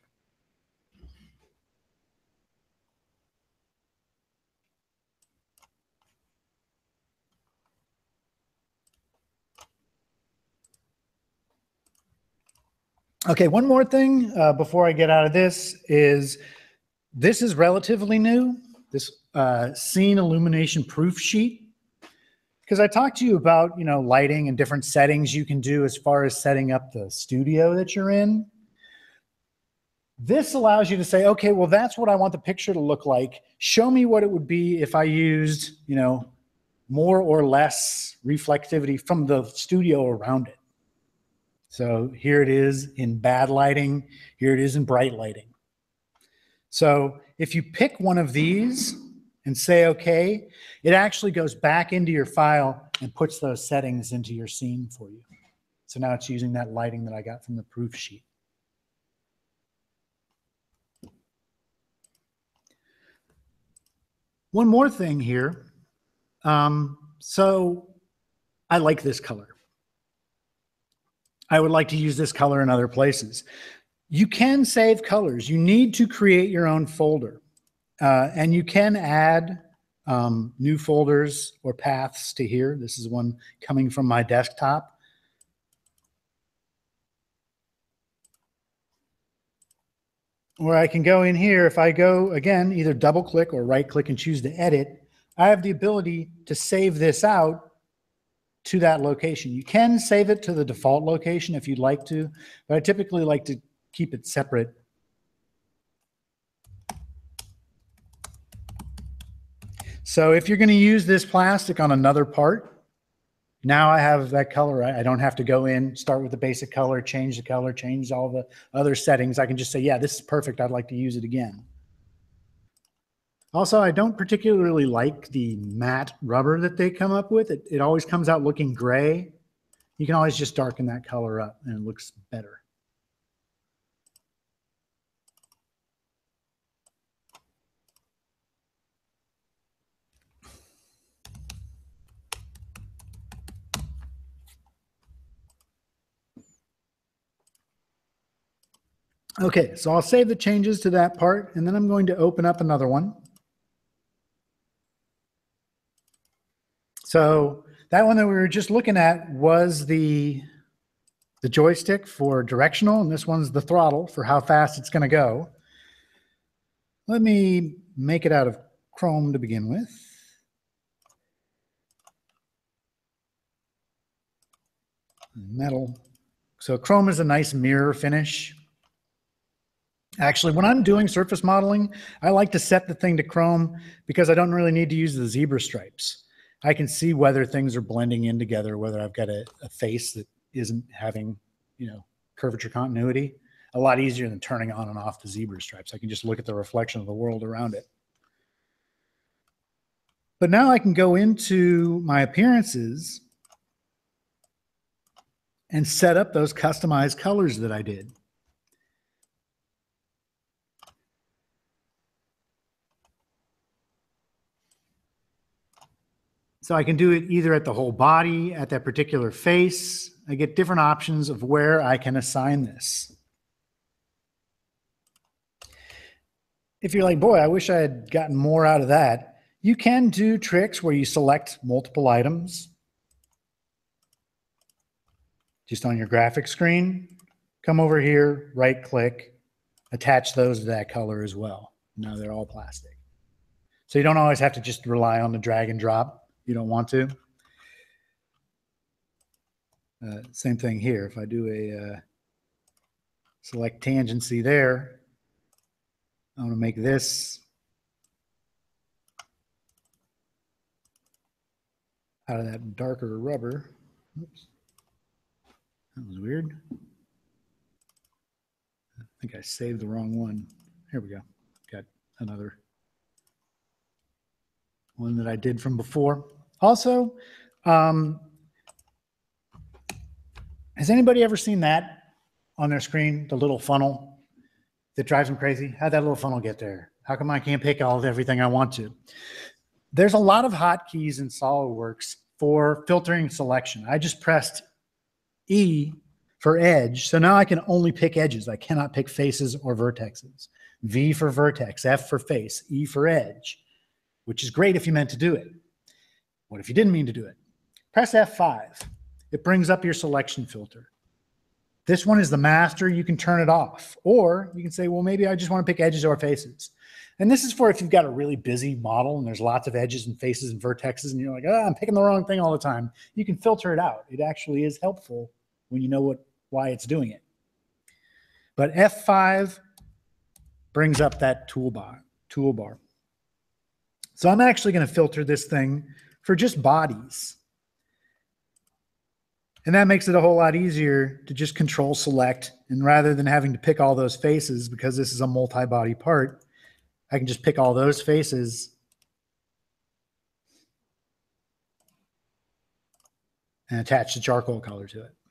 [SPEAKER 1] Okay, one more thing uh, before I get out of this is this is relatively new, this uh, scene illumination proof sheet. Because I talked to you about, you know, lighting and different settings you can do as far as setting up the studio that you're in. This allows you to say, okay, well, that's what I want the picture to look like. Show me what it would be if I used, you know, more or less reflectivity from the studio around it. So here it is in bad lighting. Here it is in bright lighting. So if you pick one of these and say, okay, it actually goes back into your file and puts those settings into your scene for you. So now it's using that lighting that I got from the proof sheet. One more thing here. Um, so I like this color. I would like to use this color in other places. You can save colors. You need to create your own folder. Uh, and you can add um, new folders or paths to here. This is one coming from my desktop. Where I can go in here, if I go, again, either double click or right click and choose to edit, I have the ability to save this out to that location. You can save it to the default location if you'd like to, but I typically like to keep it separate. So if you're going to use this plastic on another part, now I have that color. I don't have to go in, start with the basic color, change the color, change all the other settings. I can just say, yeah, this is perfect. I'd like to use it again. Also, I don't particularly like the matte rubber that they come up with. It, it always comes out looking gray. You can always just darken that color up and it looks better. Okay, so I'll save the changes to that part, and then I'm going to open up another one. So that one that we were just looking at was the, the joystick for directional, and this one's the throttle for how fast it's going to go. Let me make it out of Chrome to begin with. Metal. So Chrome is a nice mirror finish. Actually, when I'm doing surface modeling, I like to set the thing to Chrome because I don't really need to use the zebra stripes. I can see whether things are blending in together, whether I've got a, a face that isn't having, you know, curvature continuity. A lot easier than turning on and off the zebra stripes. I can just look at the reflection of the world around it. But now I can go into my appearances and set up those customized colors that I did. So I can do it either at the whole body, at that particular face. I get different options of where I can assign this. If you're like, boy, I wish I had gotten more out of that, you can do tricks where you select multiple items just on your graphic screen. Come over here, right click, attach those to that color as well. Now they're all plastic. So you don't always have to just rely on the drag and drop. You don't want to. Uh, same thing here. If I do a uh, select tangency there, I want to make this out of that darker rubber. Oops. That was weird. I think I saved the wrong one. Here we go. Got another one that I did from before. Also, um, has anybody ever seen that on their screen, the little funnel that drives them crazy? How'd that little funnel get there? How come I can't pick all of everything I want to? There's a lot of hotkeys in SolidWorks for filtering selection. I just pressed E for edge. So now I can only pick edges. I cannot pick faces or vertexes. V for vertex, F for face, E for edge, which is great if you meant to do it. What if you didn't mean to do it? Press F five. It brings up your selection filter. This one is the master. You can turn it off. Or you can say, well, maybe I just want to pick edges or faces. And this is for if you've got a really busy model and there's lots of edges and faces and vertexes and you're like, oh, I'm picking the wrong thing all the time. You can filter it out. It actually is helpful when you know what why it's doing it. But F five brings up that toolbar. toolbar. So I'm actually going to filter this thing for just bodies. And that makes it a whole lot easier to just control select. And rather than having to pick all those faces, because this is a multi-body part, I can just pick all those faces and attach the charcoal color to it.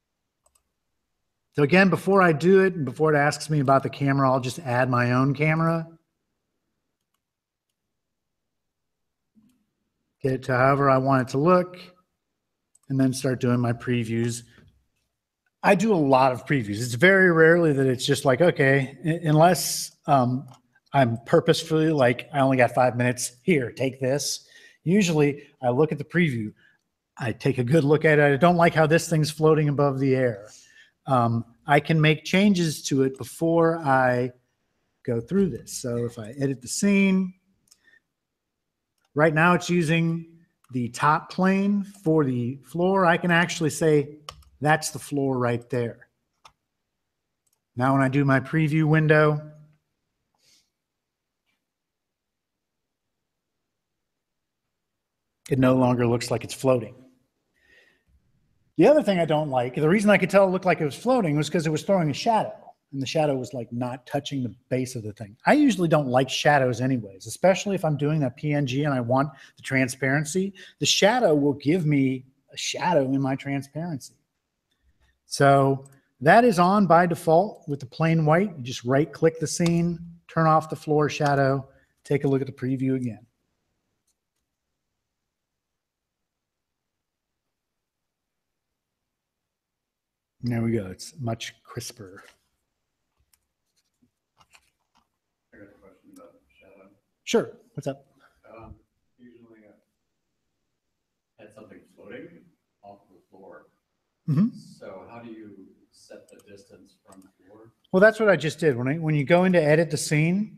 [SPEAKER 1] So again, before I do it and before it asks me about the camera, I'll just add my own camera. Get it to however I want it to look, and then start doing my previews. I do a lot of previews. It's very rarely that it's just like, okay, unless um, I'm purposefully like, I only got five minutes, here, take this. Usually I look at the preview. I take a good look at it. I don't like how this thing's floating above the air. Um, I can make changes to it before I go through this. So if I edit the scene, right now it's using the top plane for the floor. I can actually say that's the floor right there. Now when I do my preview window, it no longer looks like it's floating. The other thing I don't like, the reason I could tell it looked like it was floating was because it was throwing a shadow, and the shadow was like not touching the base of the thing. I usually don't like shadows anyways, especially if I'm doing that P N G and I want the transparency. The shadow will give me a shadow in my transparency. So that is on by default with the plain white. You just right click the scene, turn off the floor shadow, take a look at the preview again. There we go. It's much crisper.
[SPEAKER 2] I got a question about shadow.
[SPEAKER 1] Sure. What's up?
[SPEAKER 2] Um, usually I had something floating off the floor.
[SPEAKER 1] Mm-hmm.
[SPEAKER 2] So how do you set the distance from the floor?
[SPEAKER 1] Well, that's what I just did. When I, when you go into edit the scene,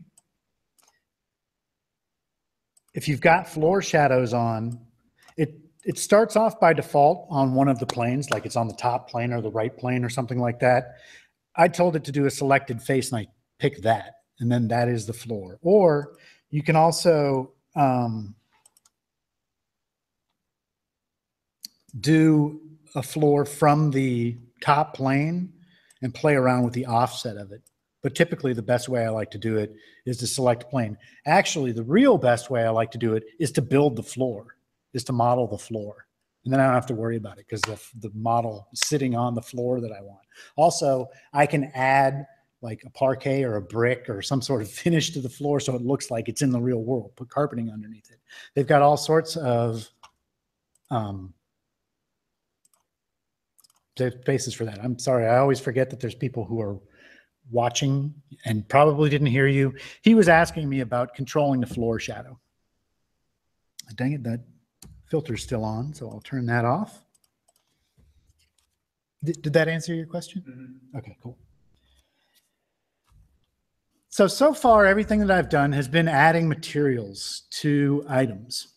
[SPEAKER 1] if you've got floor shadows on, it it starts off by default on one of the planes, like it's on the top plane or the right plane or something like that. I told it to do a selected face and I picked that, and then that is the floor. Or you can also um, do a floor from the top plane and play around with the offset of it. But typically the best way I like to do it is to select plane. Actually, the real best way I like to do it is to build the floor, is to model the floor. And then I don't have to worry about it because the, the model is sitting on the floor that I want. Also, I can add like a parquet or a brick or some sort of finish to the floor so it looks like it's in the real world, put carpeting underneath it. They've got all sorts of um, basis for that. I'm sorry, I always forget that there's people who are watching and probably didn't hear you. He was asking me about controlling the floor shadow. Dang it, that filter's still on, so I'll turn that off. Did, did that answer your question? Mm-hmm. Okay, cool. So, so far, everything that I've done has been adding materials to items.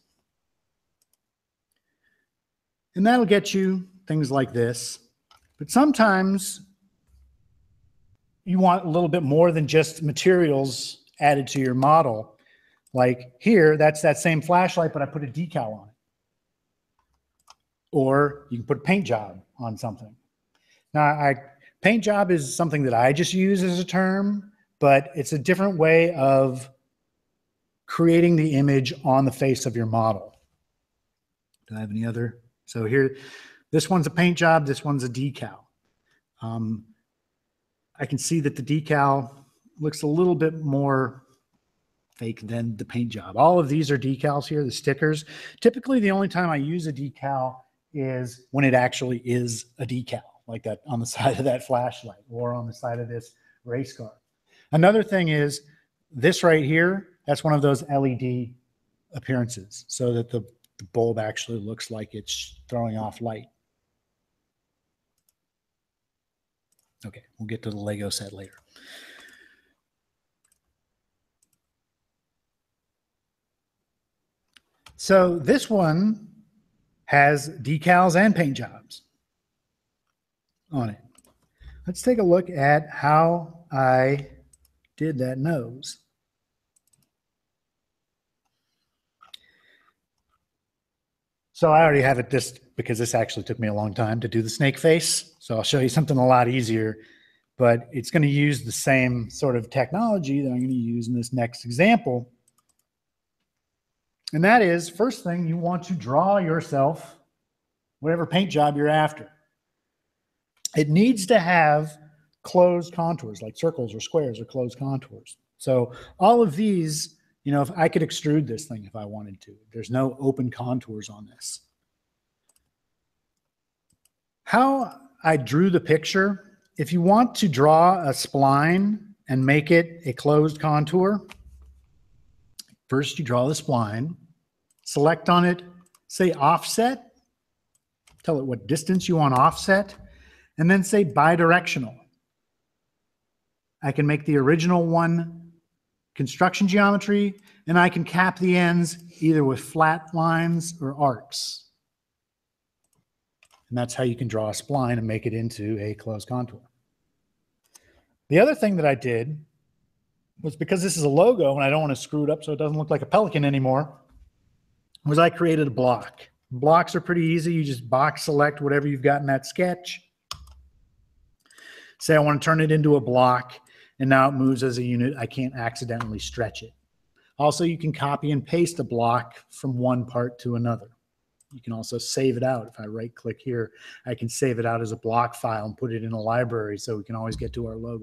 [SPEAKER 1] And that'll get you things like this. But sometimes you want a little bit more than just materials added to your model. Like here, that's that same flashlight, but I put a decal on it. Or you can put a paint job on something. Now, I, paint job is something that I just use as a term, but it's a different way of creating the image on the face of your model. Do I have any other? So here, this one's a paint job. This one's a decal. Um, I can see that the decal looks a little bit more fake than the paint job. All of these are decals here, the stickers. Typically, the only time I use a decal is when it actually is a decal, like that on the side of that flashlight or on the side of this race car. Another thing is this right here, that's one of those L E D appearances so that the, the bulb actually looks like it's throwing off light. Okay, we'll get to the Lego set later. So this one has decals and paint jobs on it. Let's take a look at how I did that nose. So I already have it this because this actually took me a long time to do the snake face. So I'll show you something a lot easier, but it's going to use the same sort of technology that I'm going to use in this next example. And that is, first thing, you want to draw yourself whatever paint job you're after. It needs to have closed contours, like circles or squares or closed contours. So all of these, you know, if I could extrude this thing if I wanted to. There's no open contours on this. How I drew the picture, if you want to draw a spline and make it a closed contour, first you draw the spline, select on it, say offset, tell it what distance you want offset, and then say bidirectional. I can make the original one construction geometry, and I can cap the ends either with flat lines or arcs. And that's how you can draw a spline and make it into a closed contour. The other thing that I did was, because this is a logo and I don't want to screw it up so it doesn't look like a pelican anymore, was I created a block. Blocks are pretty easy. You just box select whatever you've got in that sketch. Say I want to turn it into a block, and now it moves as a unit. I can't accidentally stretch it. Also, you can copy and paste a block from one part to another. You can also save it out. If I right click here, I can save it out as a block file and put it in a library so we can always get to our logo.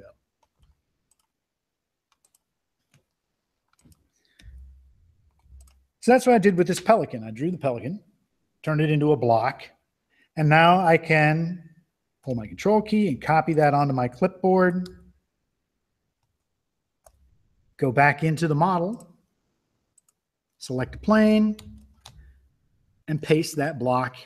[SPEAKER 1] So that's what I did with this pelican. I drew the pelican, turned it into a block, and now I can pull my control key and copy that onto my clipboard, go back into the model, select a plane, and paste that block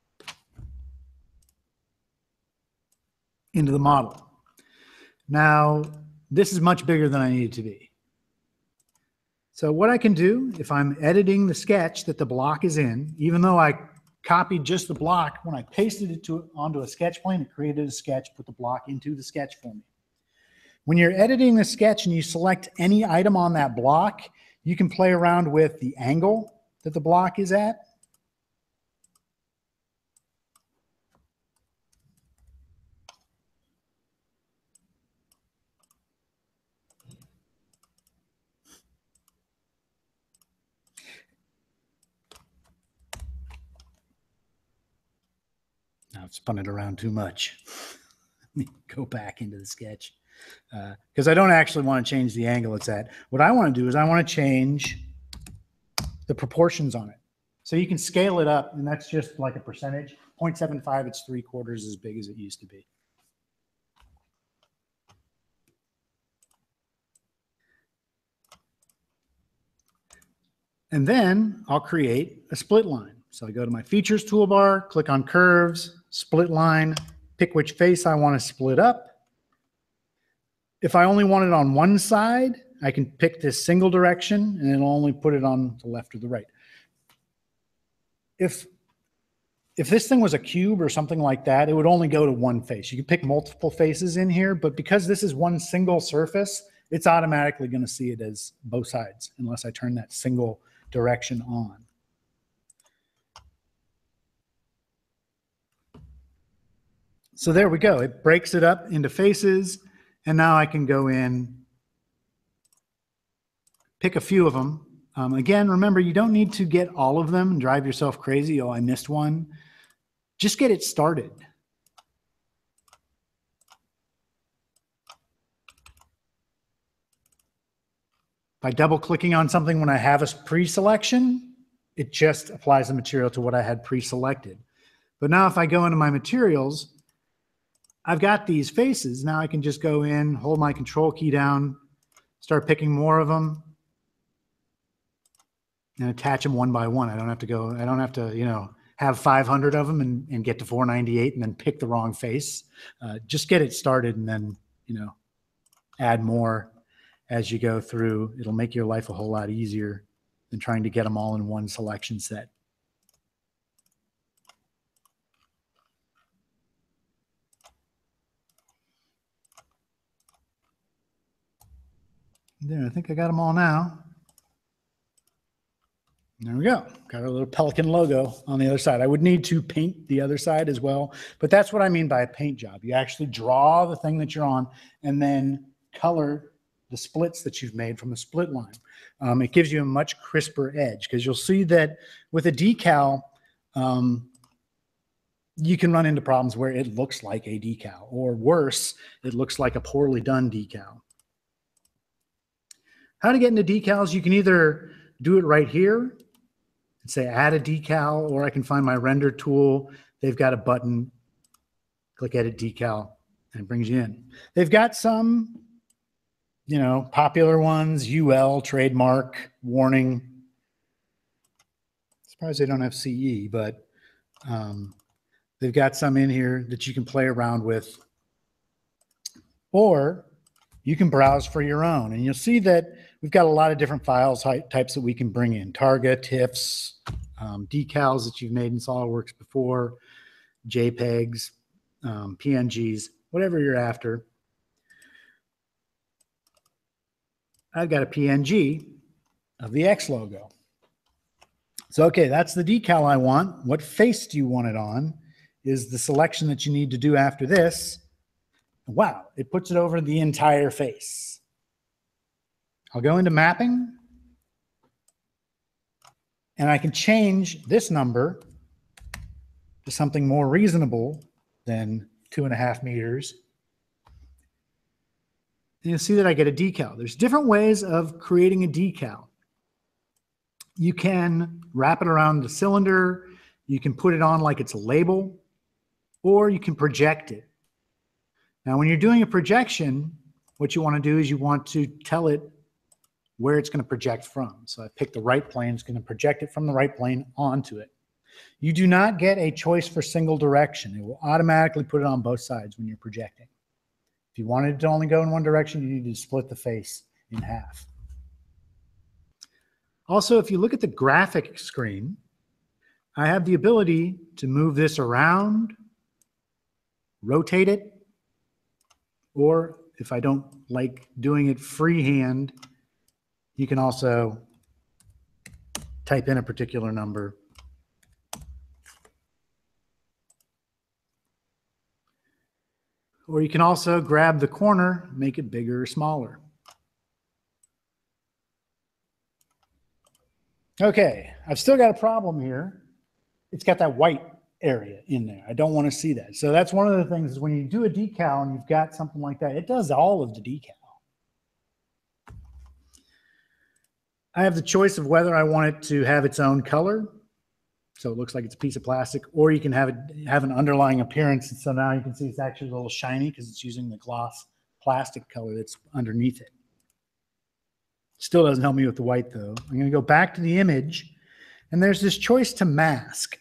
[SPEAKER 1] into the model. Now, this is much bigger than I need it to be. So what I can do, if I'm editing the sketch that the block is in, even though I copied just the block, when I pasted it to, onto a sketch plane, it created a sketch, put the block into the sketch for me. When you're editing the sketch and you select any item on that block, you can play around with the angle that the block is at. Now I've spun it around too much. Let me go back into the sketch because uh, I don't actually want to change the angle it's at. What I want to do is I want to change the proportions on it. So you can scale it up, and that's just like a percentage. zero point seven five, it's three quarters as big as it used to be. And then I'll create a split line. So I go to my features toolbar, click on curves, split line, pick which face I want to split up. If I only want it on one side, I can pick this single direction and it'll only put it on the left or the right. If, if this thing was a cube or something like that, it would only go to one face. You can pick multiple faces in here, but because this is one single surface, it's automatically going to see it as both sides unless I turn that single direction on. So there we go. It breaks it up into faces. And now I can go in, pick a few of them. Um, again, remember, you don't need to get all of them and drive yourself crazy. Oh, I missed one. Just get it started. By double clicking on something when I have a pre-selection, it just applies the material to what I had pre-selected. But now if I go into my materials, I've got these faces. Now I can just go in, hold my control key down, start picking more of them, and attach them one by one. I don't have to go, I don't have to, you know, have five hundred of them and, and get to four ninety-eight and then pick the wrong face. Uh, just get it started and then, you know, add more as you go through. It'll make your life a whole lot easier than trying to get them all in one selection set. There, I think I got them all now. There we go. Got our little Pelican logo on the other side. I would need to paint the other side as well, but that's what I mean by a paint job. You actually draw the thing that you're on and then color the splits that you've made from the split line. Um, it gives you a much crisper edge because you'll see that with a decal, um, you can run into problems where it looks like a decal, or worse, it looks like a poorly done decal. How to get into decals, you can either do it right here and say add a decal, or I can find my render tool. They've got a button, click edit decal, and it brings you in. They've got some, you know, popular ones, U L, trademark, warning. Surprised they don't have C E, but um, they've got some in here that you can play around with. Or you can browse for your own, and you'll see that we've got a lot of different files types that we can bring in. Targa, TIFFs, um, decals that you've made in SolidWorks before, JPEGs, um, P N Gs, whatever you're after. I've got a P N G of the X logo. So, okay, that's the decal I want. What face do you want it on is the selection that you need to do after this. Wow, it puts it over the entire face. I'll go into mapping, and I can change this number to something more reasonable than two and a half meters. And you'll see that I get a decal. There's different ways of creating a decal. You can wrap it around the cylinder, you can put it on like it's a label, or you can project it. Now, when you're doing a projection, what you want to do is you want to tell it where it's going to project from. So I picked the right plane, it's going to project it from the right plane onto it. You do not get a choice for single direction. It will automatically put it on both sides when you're projecting. If you wanted it to only go in one direction, you need to split the face in half. Also, if you look at the graphic screen, I have the ability to move this around, rotate it, or if I don't like doing it freehand, you can also type in a particular number. Or you can also grab the corner, make it bigger or smaller. Okay, I've still got a problem here. It's got that white area in there. I don't want to see that. So that's one of the things is when you do a decal and you've got something like that, it does all of the decal. I have the choice of whether I want it to have its own color, so it looks like it's a piece of plastic, or you can have it have an underlying appearance. And so now you can see it's actually a little shiny because it's using the gloss plastic color that's underneath it. Still doesn't help me with the white though. I'm going to go back to the image, and there's this choice to mask.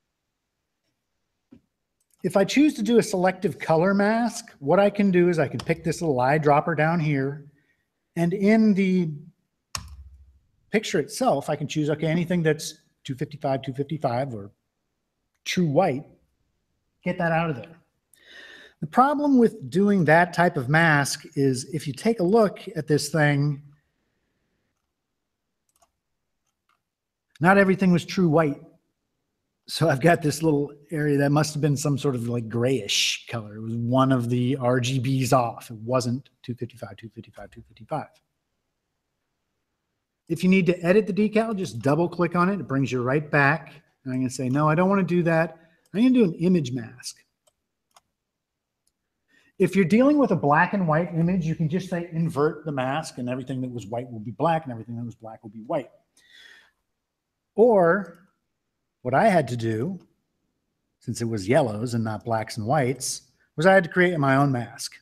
[SPEAKER 1] If I choose to do a selective color mask, what I can do is I can pick this little eyedropper down here, and in the picture itself, I can choose, okay, anything that's two fifty-five, two fifty-five, or true white, get that out of there. The problem with doing that type of mask is if you take a look at this thing, not everything was true white. So I've got this little area that must have been some sort of like grayish color. It was one of the R G Bs off. It wasn't two fifty-five, two fifty-five, two fifty-five. If you need to edit the decal, just double click on it. It brings you right back. And I'm going to say, no, I don't want to do that. I'm going to do an image mask. If you're dealing with a black and white image, you can just say invert the mask and everything that was white will be black and everything that was black will be white. Or what I had to do, since it was yellows and not blacks and whites, was I had to create my own mask.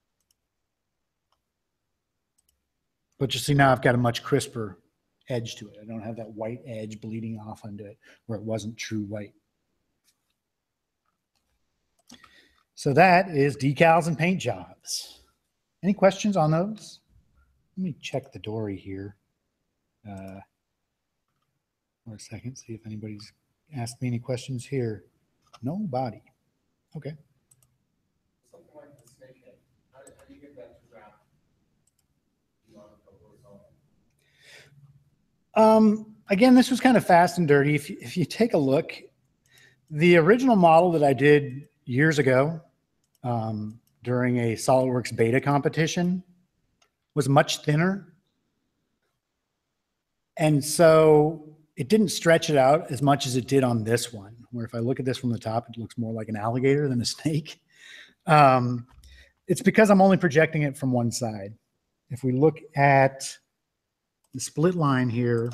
[SPEAKER 1] But you see now I've got a much crisper edge to it. I don't have that white edge bleeding off onto it where it wasn't true white. So that is decals and paint jobs. Any questions on those? Let me check the dory here uh, for a second, see if anybody's asked me any questions here. Nobody. Okay.
[SPEAKER 2] Something like the snake head. How do, how do you get that to wrap?
[SPEAKER 1] Um, again, this was kind of fast and dirty. If you, if you take a look, the original model that I did years ago um, during a SolidWorks beta competition was much thinner. And so it didn't stretch it out as much as it did on this one, where if I look at this from the top, it looks more like an alligator than a snake. Um, it's because I'm only projecting it from one side. If we look at the split line here,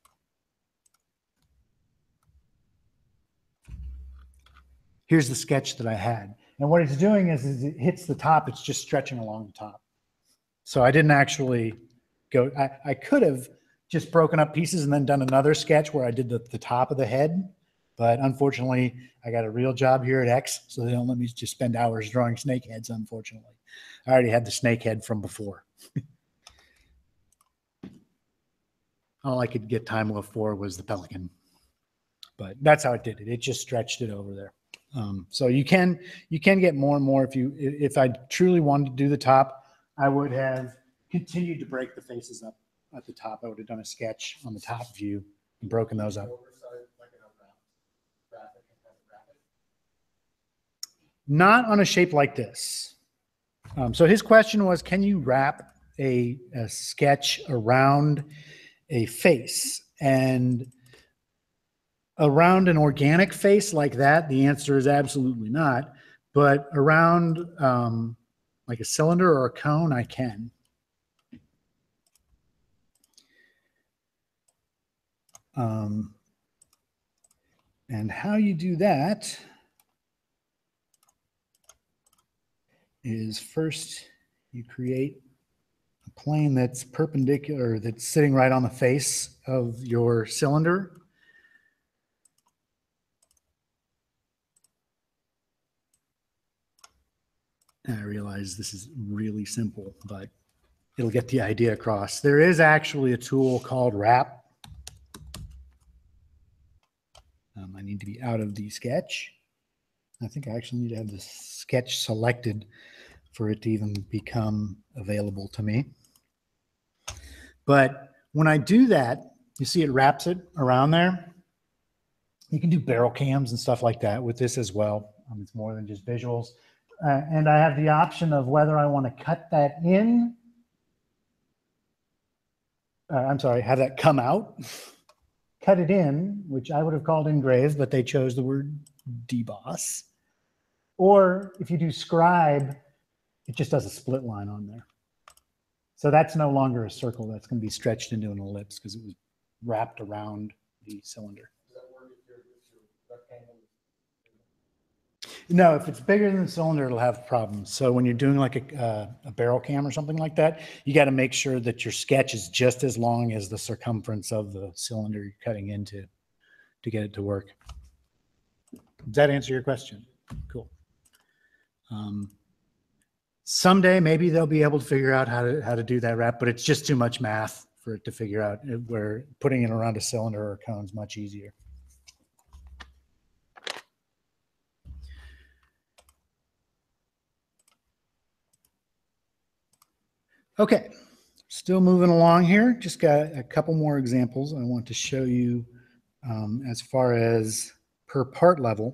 [SPEAKER 1] here's the sketch that I had. And what it's doing is, is it hits the top, it's just stretching along the top. So I didn't actually go, I, I could have just broken up pieces and then done another sketch where I did the, the top of the head. But unfortunately, I got a real job here at X, so they don't let me just spend hours drawing snake heads, unfortunately. I already had the snake head from before. All I could get time left for was the pelican. But that's how it did it. It just stretched it over there. Um, so you can you can get more and more if you if I truly wanted to do the top, I would have continued to break the faces up at the top. I would have done a sketch on the top view and broken those up. Not on a shape like this. Um, so his question was, can you wrap a, a sketch around a face? And around an organic face like that, the answer is absolutely not. But around um, like a cylinder or a cone, I can. Um, and how you do that is first you create a plane that's perpendicular, that's sitting right on the face of your cylinder. And I realize this is really simple, but it'll get the idea across. There is actually a tool called wrap. Um, I need to be out of the sketch. I think I actually need to have the sketch selected for it to even become available to me. But when I do that, you see it wraps it around there. You can do barrel cams and stuff like that with this as well. Um, it's more than just visuals. Uh, and I have the option of whether I want to cut that in. Uh, I'm sorry, have that come out. Cut it in, which I would have called engrave, but they chose the word deboss. Or if you do scribe, it just does a split line on there. So that's no longer a circle. That's going to be stretched into an ellipse because it was wrapped around the cylinder.
[SPEAKER 2] Does that work if your, if your rectangle?
[SPEAKER 1] No, if it's bigger than the cylinder, it'll have problems. So when you're doing like a, uh, a barrel cam or something like that, you got to make sure that your sketch is just as long as the circumference of the cylinder you're cutting into to get it to work. Does that answer your question? Cool. Um, someday, maybe they'll be able to figure out how to, how to do that wrap, but it's just too much math for it to figure out, where putting it around a cylinder or a cone is much easier. Okay, still moving along here. Just got a couple more examples I want to show you um, as far as per part level.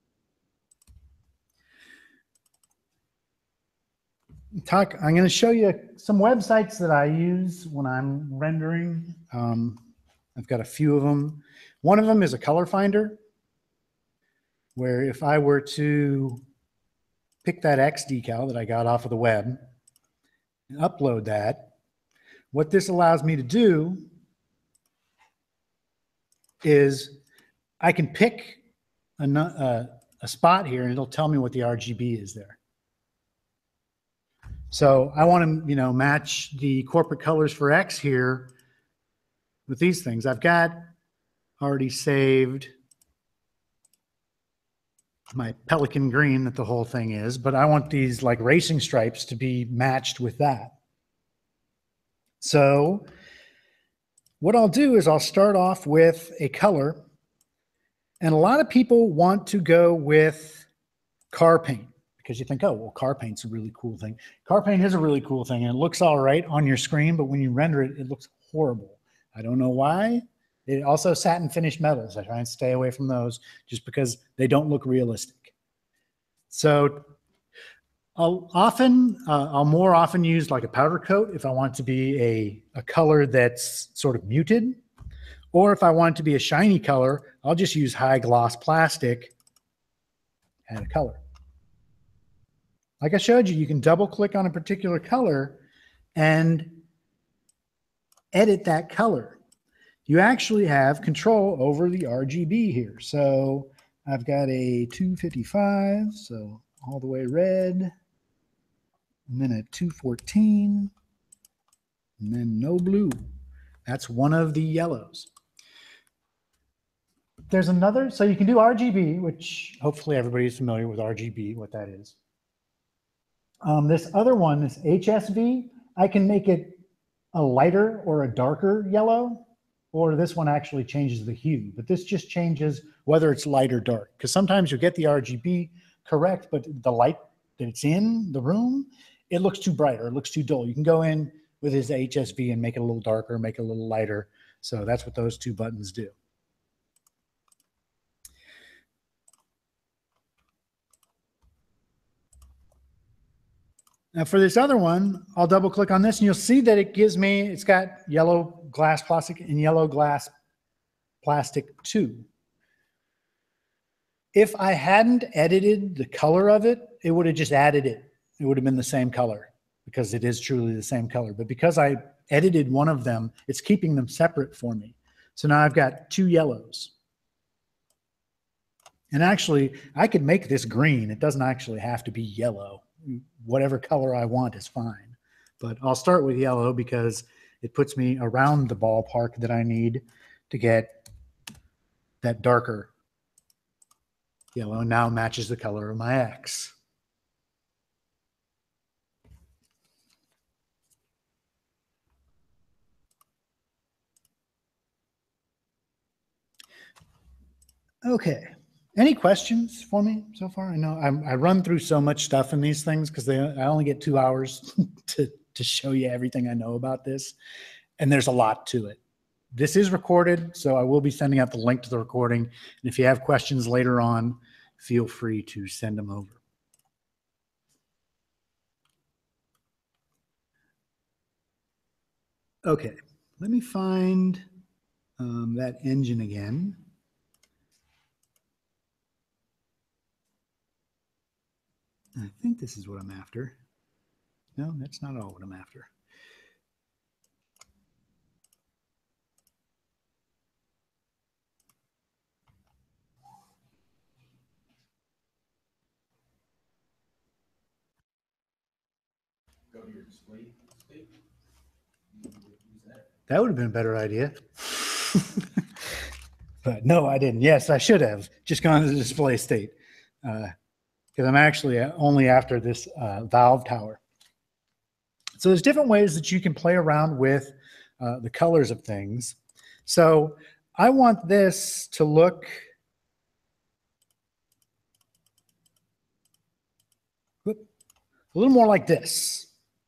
[SPEAKER 1] Talk, I'm going to show you some websites that I use when I'm rendering. Um, I've got a few of them. One of them is a color finder, where if I were to pick that X decal that I got off of the web and upload that, what this allows me to do is I can pick a, a, a spot here and it'll tell me what the R G B is there. So I want to, you know, match the corporate colors for X here with these things. I've got already saved my pelican green that the whole thing is, but I want these like racing stripes to be matched with that. So what I'll do is I'll start off with a color, and a lot of people want to go with car paint because you think, oh, well, car paint's a really cool thing. Car paint is a really cool thing, and it looks all right on your screen, but when you render it, it looks horrible. I don't know why. It also satin finished metals. I try and stay away from those just because they don't look realistic. So I'll often, uh, I'll more often use like a powder coat if I want it to be a, a color that's sort of muted. Or if I want it to be a shiny color, I'll just use high gloss plastic and a color. Like I showed you, you can double click on a particular color and edit that color. You actually have control over the R G B here. So I've got a two fifty-five, so all the way red, and then a two fourteen, and then no blue. That's one of the yellows. There's another, so you can do R G B, which hopefully everybody's familiar with R G B, what that is. Um, this other one, this H S V, I can make it a lighter or a darker yellow, or this one actually changes the hue, but this just changes whether it's light or dark. Because sometimes you'll get the R G B correct, but the light that it's in the room, it looks too bright or it looks too dull. You can go in with his H S V and make it a little darker, make it a little lighter. So that's what those two buttons do. Now for this other one, I'll double click on this and you'll see that it gives me, it's got yellow glass plastic and yellow glass plastic two. If I hadn't edited the color of it, it would have just added it. It would have been the same color because it is truly the same color. But because I edited one of them, it's keeping them separate for me. So now I've got two yellows. And actually, I could make this green. It doesn't actually have to be yellow. Whatever color I want is fine. But I'll start with yellow because it puts me around the ballpark that I need to get that darker yellow. Now matches the color of my X. Okay. Any questions for me so far? I know I'm, I run through so much stuff in these things because I only get two hours to, to show you everything I know about this. And there's a lot to it. This is recorded, so I will be sending out the link to the recording. And if you have questions later on, feel free to send them over. Okay, let me find um, that engine again. I think this is what I'm after. No, that's not all what I'm after.
[SPEAKER 2] Go to your display state. Use that.
[SPEAKER 1] That would have been a better idea. But no, I didn't. Yes, I should have just gone to the display state because uh, I'm actually only after this uh, valve tower. So there's different ways that you can play around with uh, the colors of things. So I want this to look whoop, a little more like this.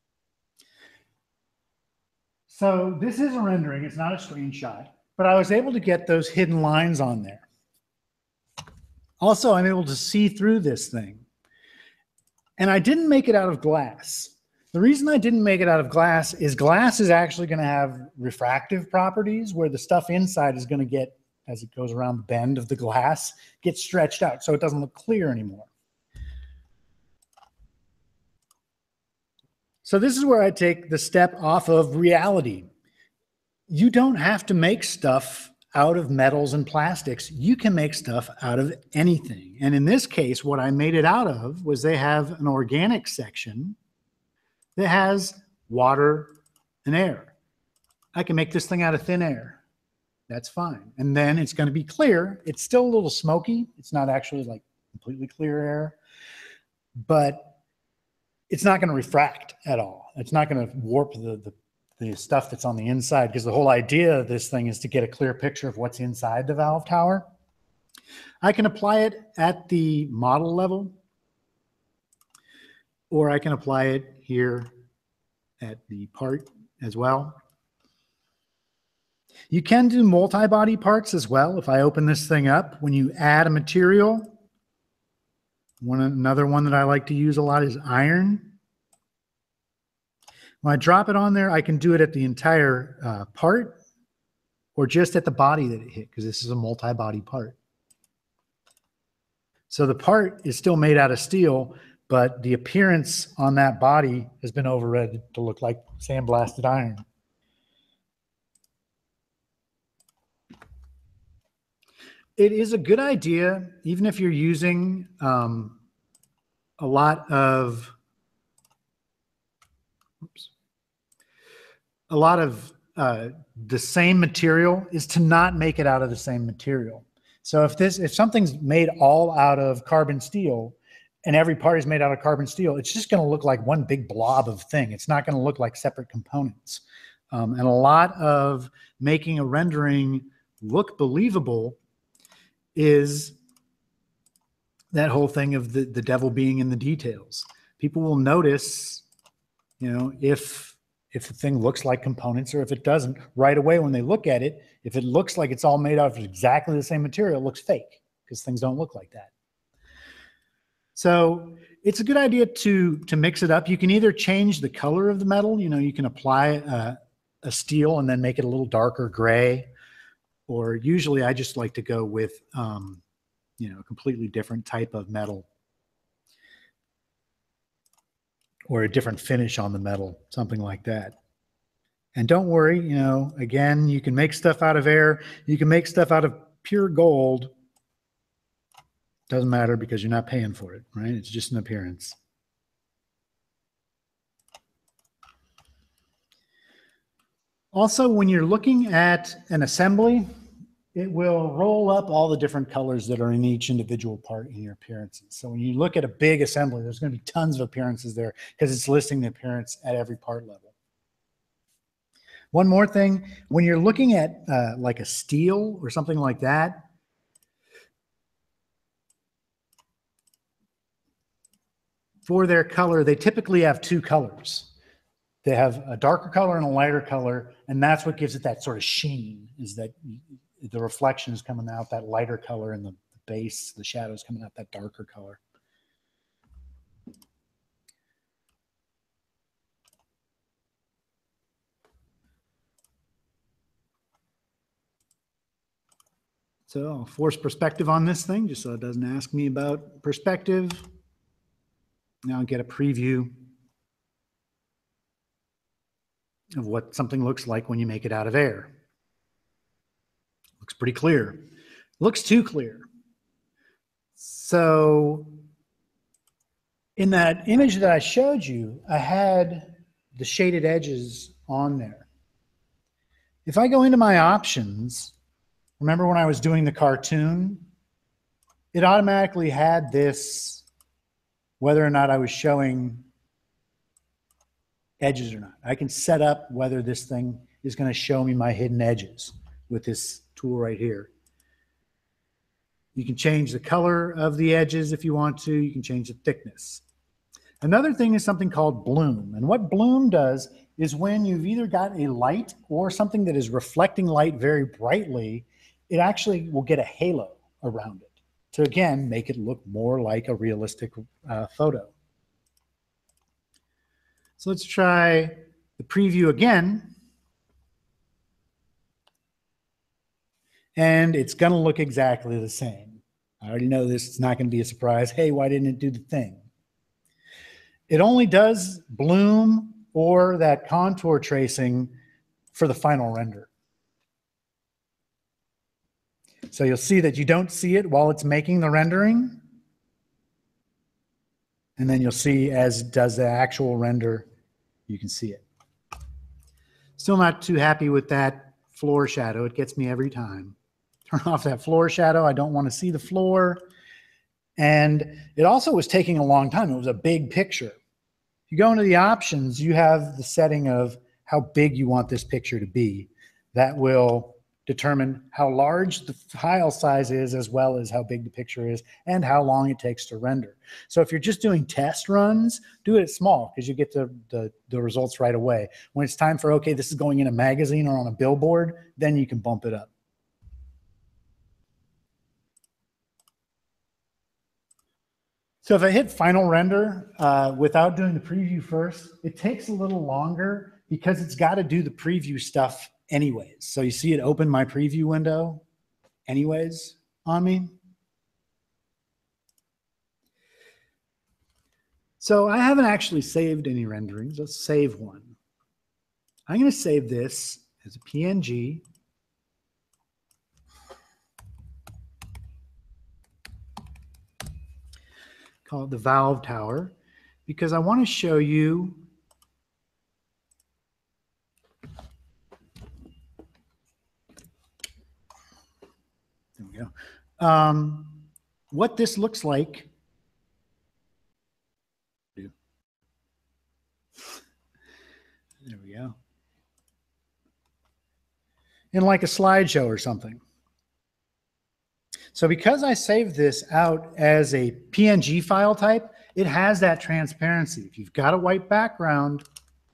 [SPEAKER 1] So this is a rendering, it's not a screenshot, but I was able to get those hidden lines on there. Also, I'm able to see through this thing. And I didn't make it out of glass. The reason I didn't make it out of glass is glass is actually going to have refractive properties where the stuff inside is going to get, as it goes around the bend of the glass, get stretched out so it doesn't look clear anymore. So this is where I take the step off of reality. You don't have to make stuff out of metals and plastics. You can make stuff out of anything. And in this case, what I made it out of was they have an organic section that has water and air. I can make this thing out of thin air. That's fine. And then it's going to be clear. It's still a little smoky. It's not actually like completely clear air, but it's not going to refract at all. It's not going to warp the, the, the stuff that's on the inside, because the whole idea of this thing is to get a clear picture of what's inside the valve tower. I can apply it at the model level, or I can apply it here at the part as well. You can do multi-body parts as well. If I open this thing up, when you add a material, one another one that I like to use a lot is iron. When I drop it on there, I can do it at the entire uh, part or just at the body that it hit, because this is a multi-body part. So the part is still made out of steel, but the appearance on that body has been overrid to look like sandblasted iron. It is a good idea, even if you're using um, a lot of oops, a lot of uh, the same material, is to not make it out of the same material. So if this, if something's made all out of carbon steel and every part is made out of carbon steel, it's just going to look like one big blob of thing. It's not going to look like separate components. Um, and a lot of making a rendering look believable is that whole thing of the, the devil being in the details. People will notice, you know, if if the thing looks like components or if it doesn't right away when they look at it. If it looks like it's all made out of exactly the same material, it looks fake, because things don't look like that. So it's a good idea to to mix it up. You can either change the color of the metal. You know, you can apply a, a steel and then make it a little darker gray. Or usually I just like to go with, um, you know, a completely different type of metal or a different finish on the metal, something like that. And don't worry, you know, again, you can make stuff out of air. You can make stuff out of pure gold. Doesn't matter, because you're not paying for it, right? It's just an appearance. Also, when you're looking at an assembly, it will roll up all the different colors that are in each individual part in your appearances. So when you look at a big assembly, there's going to be tons of appearances there, because it's listing the appearance at every part level. One more thing, when you're looking at uh, like a steel or something like that, for their color, they typically have two colors. They have a darker color and a lighter color, and that's what gives it that sort of sheen, is that the reflection is coming out that lighter color, and the base, the shadows coming out that darker color. So I'll force perspective on this thing just so it doesn't ask me about perspective. Now I'll get a preview of what something looks like when you make it out of air. Looks pretty clear. Looks too clear. So in that image that I showed you, I had the shaded edges on there. If I go into my options, remember when I was doing the cartoon, it automatically had this, whether or not I was showing edges or not. I can set up whether this thing is going to show me my hidden edges with this tool right here. You can change the color of the edges if you want to. You can change the thickness. Another thing is something called bloom. And what bloom does is when you've either got a light or something that is reflecting light very brightly, it actually will get a halo around it. to, again, make it look more like a realistic uh, photo. So let's try the preview again. And it's going to look exactly the same. I already know this. It's not going to be a surprise. Hey, why didn't it do the thing? It only does bloom or that contour tracing for the final render. So you'll see that you don't see it while it's making the rendering. And then you'll see as it does the actual render, you can see it. Still not too happy with that floor shadow. It gets me every time. Turn off that floor shadow. I don't want to see the floor. And it also was taking a long time. It was a big picture. If you go into the options, you have the setting of how big you want this picture to be. That will determine how large the file size is, as well as how big the picture is and how long it takes to render. So if you're just doing test runs, do it small because you get the, the, the results right away. When it's time for, okay, this is going in a magazine or on a billboard, then you can bump it up. So if I hit final render uh, without doing the preview first, it takes a little longer because it's got to do the preview stuff anyways. So you see it open my preview window anyways on me. So I haven't actually saved any renderings. Let's save one. I'm going to save this as a P N G. Call it the valve tower, because I want to show you there we go, um, what this looks like. There we go. In like a slideshow or something. So because I saved this out as a P N G file type, it has that transparency. If you've got a white background,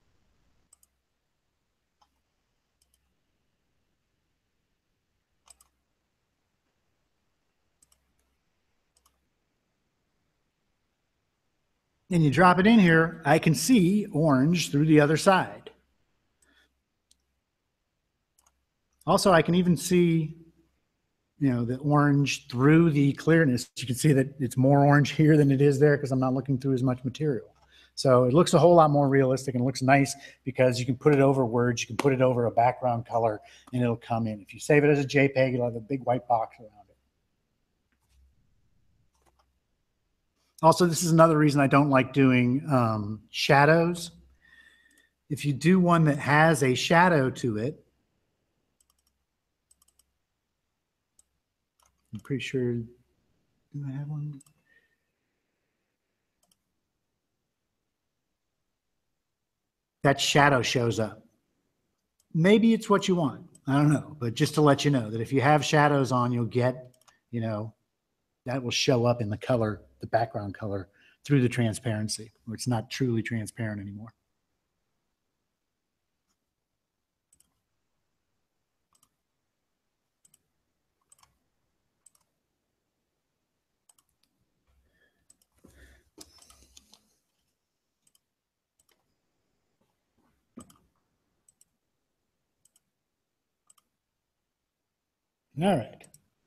[SPEAKER 1] and you drop it in here, I can see orange through the other side. Also, I can even see, you know, the orange through the clearness. You can see that it's more orange here than it is there because I'm not looking through as much material. So it looks a whole lot more realistic and looks nice because you can put it over words, you can put it over a background color, and it'll come in. If you save it as a JPEG, you'll have a big white box around it. Also, this is another reason I don't like doing um, shadows. If you do one that has a shadow to it, I'm pretty sure, do I have one? That shadow shows up. Maybe it's what you want. I don't know, but just to let you know that if you have shadows on, you'll get, you know, that will show up in the color, the background color through the transparency, where it's not truly transparent anymore. All right.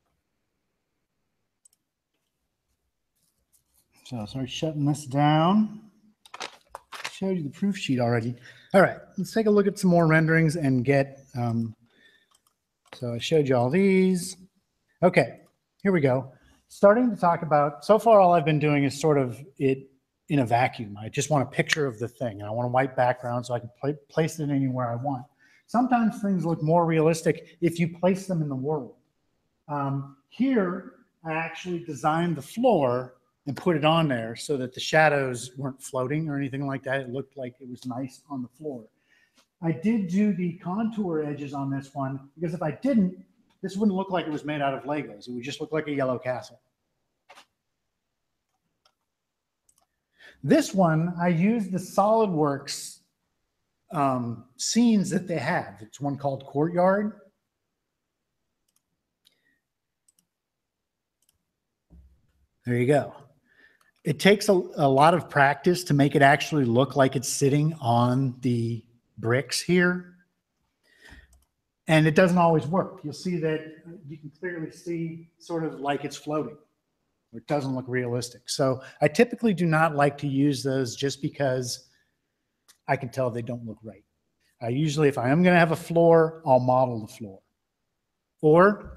[SPEAKER 1] So I'll start shutting this down. I showed you the proof sheet already. All right, let's take a look at some more renderings and get, um, so I showed you all these. Okay, here we go. Starting to talk about, so far all I've been doing is sort of it in a vacuum. I just want a picture of the thing, and I want a white background so I can pl place it anywhere I want. Sometimes things look more realistic if you place them in the world. Um, here, I actually designed the floor and put it on there so that the shadows weren't floating or anything like that. It looked like it was nice on the floor. I did do the contour edges on this one because if I didn't, this wouldn't look like it was made out of Legos. It would just look like a yellow castle. This one, I used the SolidWorks um, scenes that they have. It's one called Courtyard. There you go. It takes a, a lot of practice to make it actually look like it's sitting on the bricks here. And it doesn't always work. You'll see that you can clearly see sort of like it's floating. It doesn't look realistic. So I typically do not like to use those just because I can tell they don't look right. I usually, if I am going to have a floor, I'll model the floor. Or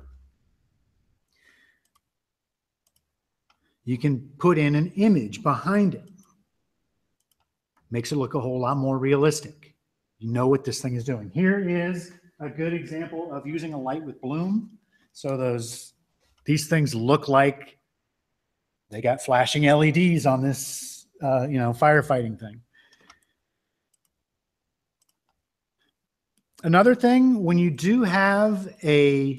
[SPEAKER 1] you can put in an image behind it. Makes it look a whole lot more realistic. You know what this thing is doing. Here is a good example of using a light with bloom. So those, these things look like they got flashing L E Ds on this, uh, you know, firefighting thing. Another thing, when you do have a,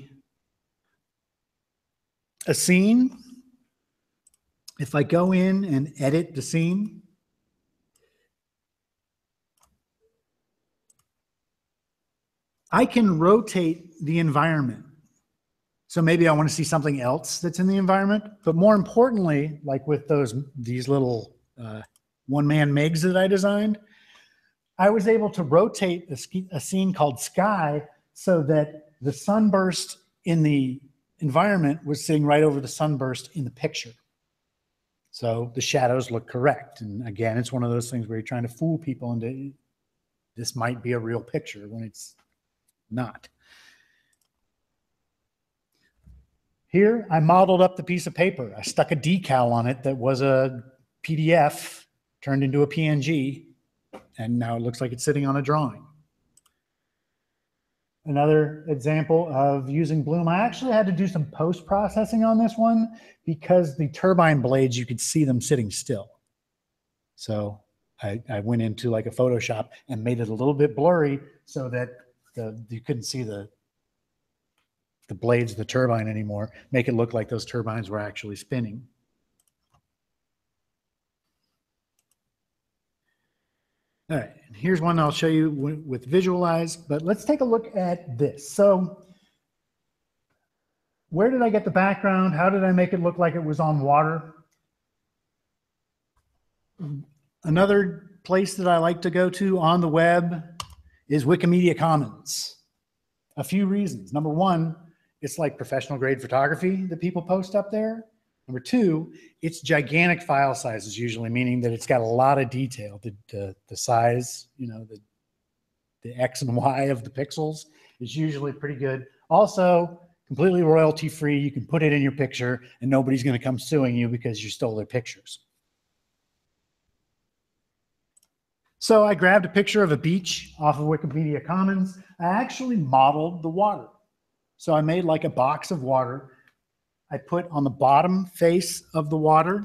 [SPEAKER 1] a scene, if I go in and edit the scene, I can rotate the environment. So maybe I want to see something else that's in the environment, but more importantly, like with those, these little uh, one-man M I Gs that I designed, I was able to rotate a, ski, a scene called Sky so that the sunburst in the environment was sitting right over the sunburst in the picture. So the shadows look correct. And again, it's one of those things where you're trying to fool people into this might be a real picture when it's not. Here, I modeled up the piece of paper. I stuck a decal on it that was a P D F turned into a P N G, and now it looks like it's sitting on a drawing. Another example of using bloom, I actually had to do some post-processing on this one because the turbine blades, you could see them sitting still. So I, I went into like a Photoshop and made it a little bit blurry so that the, you couldn't see the, the blades of the turbine anymore, make it look like those turbines were actually spinning. All right, and here's one I'll show you with Visualize, but let's take a look at this. So where did I get the background? How did I make it look like it was on water? Another place that I like to go to on the web is Wikimedia Commons. A few reasons. Number one, it's like professional grade photography that people post up there. Number two, it's gigantic file sizes usually, meaning that it's got a lot of detail. The, the, the size, you know, the, the X and Y of the pixels is usually pretty good. Also, completely royalty free. You can put it in your picture and nobody's going to come suing you because you stole their pictures. So I grabbed a picture of a beach off of Wikimedia Commons. I actually modeled the water. So I made like a box of water. I put on the bottom face of the water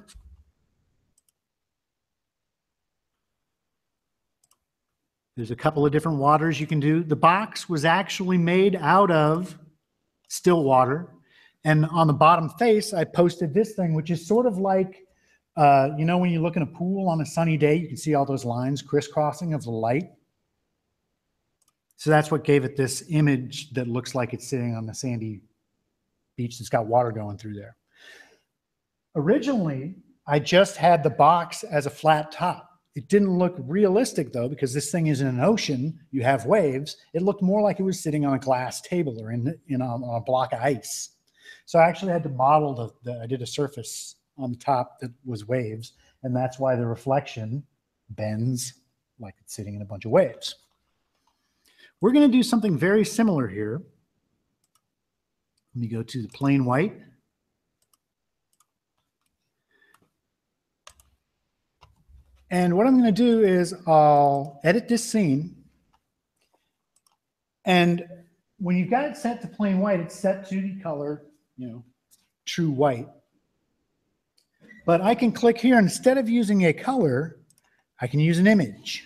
[SPEAKER 1] there's a couple of different waters you can do. The box was actually made out of still water. And on the bottom face, I posted this thing, which is sort of like, uh, you know, when you look in a pool on a sunny day, you can see all those lines crisscrossing of the light. So that's what gave it this image that looks like it's sitting on the sandy beach that's got water going through there. Originally, I just had the box as a flat top. It didn't look realistic though, because this thing is in an ocean, you have waves. It looked more like it was sitting on a glass table or in, in a, on a block of ice. So I actually had to model the, the, I did a surface on the top that was waves, and that's why the reflection bends like it's sitting in a bunch of waves. We're going to do something very similar here. Let me go to the plain white. And what I'm going to do is I'll edit this scene. And when you've got it set to plain white, it's set to the color, you know, true white. But I can click here, instead of using a color, I can use an image.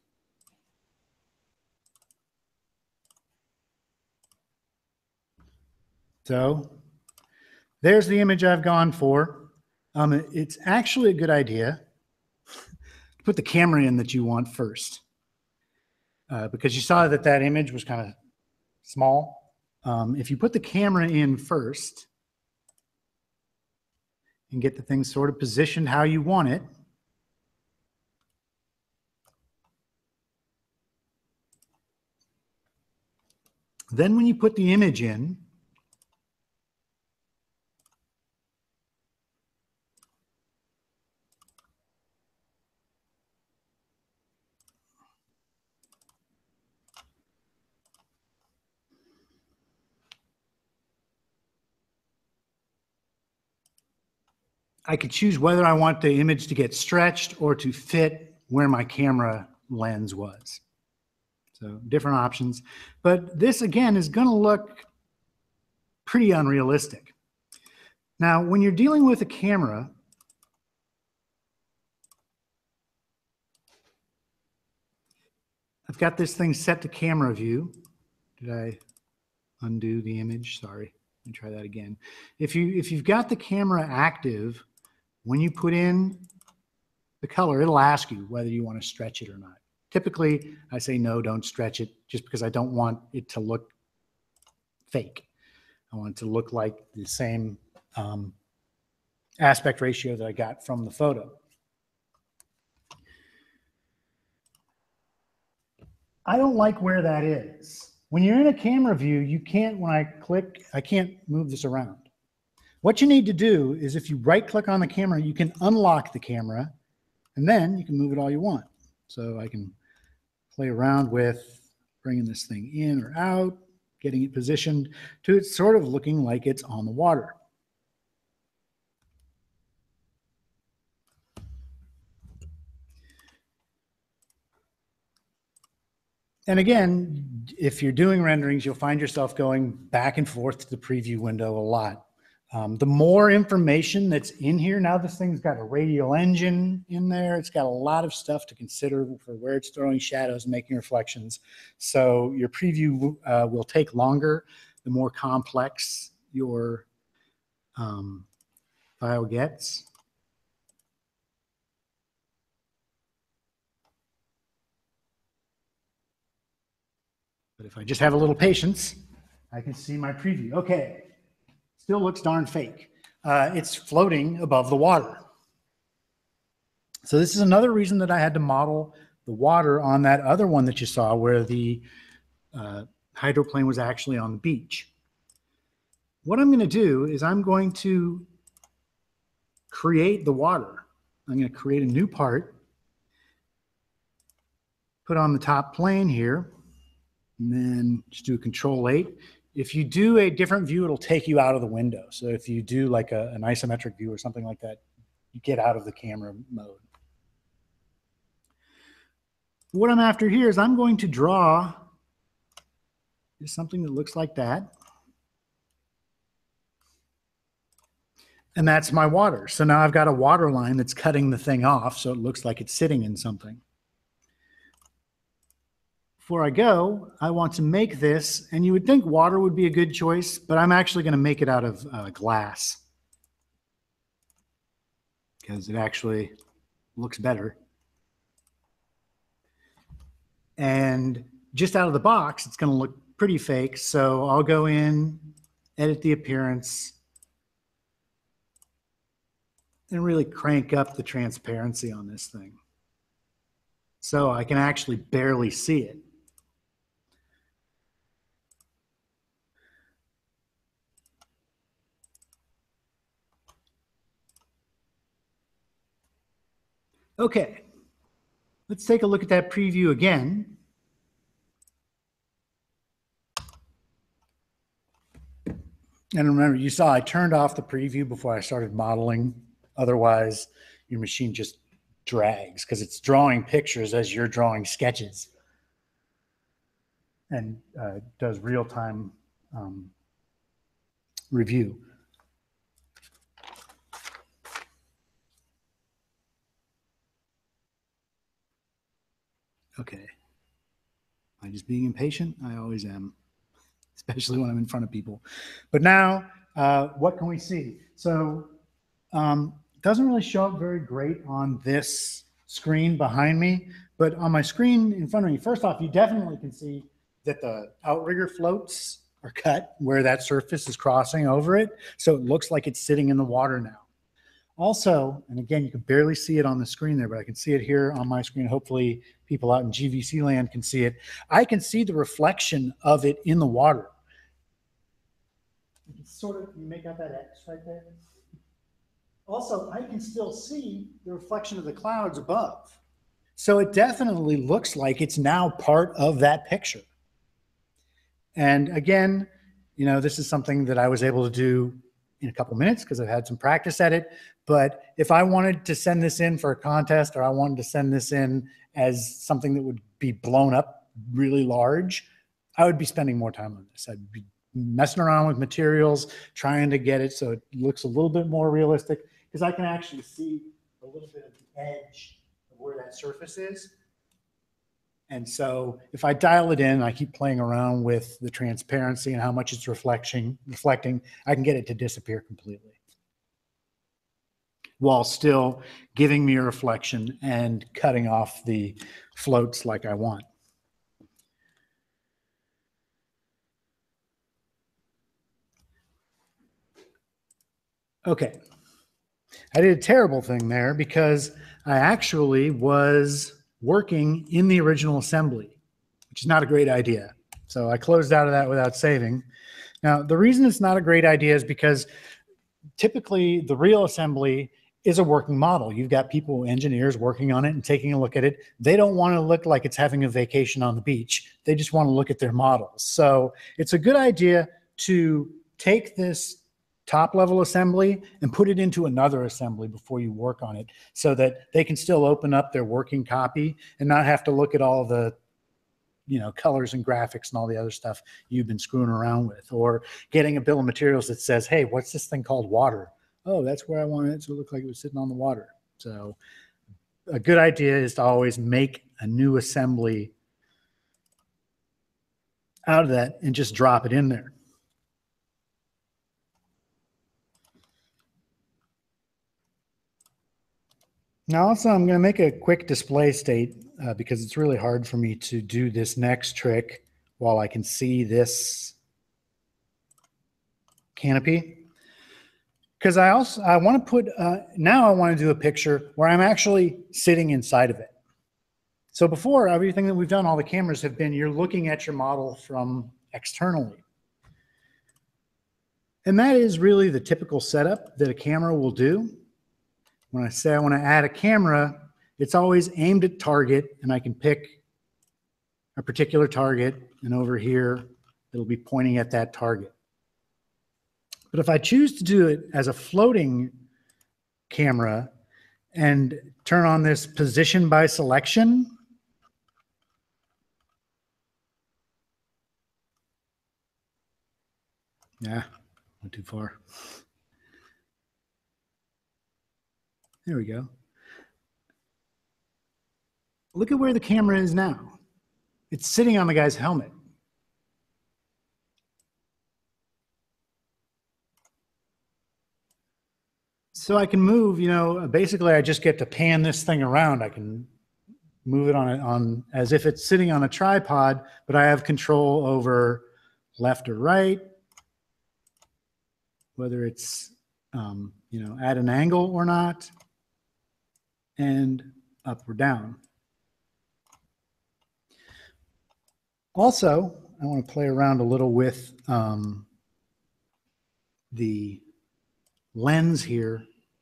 [SPEAKER 1] So there's the image I've gone for. Um, it's actually a good idea to put the camera in that you want first, uh, because you saw that that image was kind of small. Um, if you put the camera in first, and get the thing sort of positioned how you want it. Then when you put the image in, I could choose whether I want the image to get stretched or to fit where my camera lens was. So different options. But this, again, is going to look pretty unrealistic. Now, when you're dealing with a camera, I've got this thing set to camera view. Did I undo the image? Sorry. Let me try that again. If you, if you've got the camera active, when you put in the color, it'll ask you whether you want to stretch it or not. Typically, I say no, don't stretch it, just because I don't want it to look fake. I want it to look like the same um, aspect ratio that I got from the photo. I don't like where that is. When you're in a camera view, you can't, when I click, I can't move this around. What you need to do is if you right click on the camera, you can unlock the camera and then you can move it all you want. So I can play around with bringing this thing in or out, getting it positioned to it sort of looking like it's on the water. And again, if you're doing renderings, you'll find yourself going back and forth to the preview window a lot. Um, the more information that's in here, now this thing's got a radial engine in there. It's got a lot of stuff to consider for where it's throwing shadows and making reflections. So your preview uh, will take longer the more complex your um, file gets. But if I just have a little patience, I can see my preview. Okay. Still looks darn fake. Uh, it's floating above the water. So this is another reason that I had to model the water on that other one that you saw where the uh, hydroplane was actually on the beach. What I'm going to do is I'm going to create the water. I'm going to create a new part, put on the top plane here, and then just do a control eight. If you do a different view, it'll take you out of the window. So if you do like a, an isometric view or something like that, you get out of the camera mode. What I'm after here is I'm going to draw just something that looks like that. And that's my water. So now I've got a water line that's cutting the thing off, so it looks like it's sitting in something. Before I go, I want to make this, and you would think water would be a good choice, but I'm actually going to make it out of uh, glass because it actually looks better. And just out of the box, it's going to look pretty fake. So I'll go in, edit the appearance, and really crank up the transparency on this thing. So I can actually barely see it. Okay, let's take a look at that preview again. And remember, you saw I turned off the preview before I started modeling. Otherwise, your machine just drags because it's drawing pictures as you're drawing sketches and uh, does real-time um, review. Okay. Am I just being impatient? I always am, especially when I'm in front of people. But now, uh, what can we see? So um, it doesn't really show up very great on this screen behind me, but on my screen in front of me, first off, you definitely can see that the outrigger floats are cut where that surface is crossing over it. So it looks like it's sitting in the water now. Also, and again, you can barely see it on the screen there, but I can see it here on my screen. Hopefully people out in G V C land can see it. I can see the reflection of it in the water. You can sort of, you make out that X right there. Also, I can still see the reflection of the clouds above. So it definitely looks like it's now part of that picture. And again, you know, this is something that I was able to do in a couple minutes because I've had some practice at it. But if I wanted to send this in for a contest, or I wanted to send this in as something that would be blown up really large, I would be spending more time on this. I'd be messing around with materials, trying to get it so it looks a little bit more realistic, because I can actually see a little bit of the edge of where that surface is. And so if I dial it in, I keep playing around with the transparency and how much it's reflecting, reflecting, I can get it to disappear completely, while still giving me a reflection and cutting off the floats like I want. Okay. I did a terrible thing there because I actually was working in the original assembly, which is not a great idea. So I closed out of that without saving. Now, the reason it's not a great idea is because typically the real assembly is a working model. You've got people, engineers working on it and taking a look at it. They don't want to look like it's having a vacation on the beach. They just want to look at their models. So it's a good idea to take this top level assembly and put it into another assembly before you work on it, so that they can still open up their working copy and not have to look at all the, you know, colors and graphics and all the other stuff you've been screwing around with, or getting a bill of materials that says, hey, what's this thing called water? Oh, that's where I wanted it to look like it was sitting on the water. So a good idea is to always make a new assembly out of that and just drop it in there. Now also I'm going to make a quick display state uh, because it's really hard for me to do this next trick while I can see this canopy. Because I also, I want to put, uh, now I want to do a picture where I'm actually sitting inside of it. So before, everything that we've done, all the cameras have been, you're looking at your model from externally. And that is really the typical setup that a camera will do. When I say I want to add a camera, it's always aimed at target, and I can pick a particular target, and over here, it'll be pointing at that target. But if I choose to do it as a floating camera and turn on this position by selection, yeah, went too far. There we go. Look at where the camera is now. It's sitting on the guy's helmet. So I can move, you know, basically I just get to pan this thing around. I can move it on, a, on as if it's sitting on a tripod, but I have control over left or right, whether it's, um, you know, at an angle or not, and up or down. Also, I want to play around a little with um, the lens here.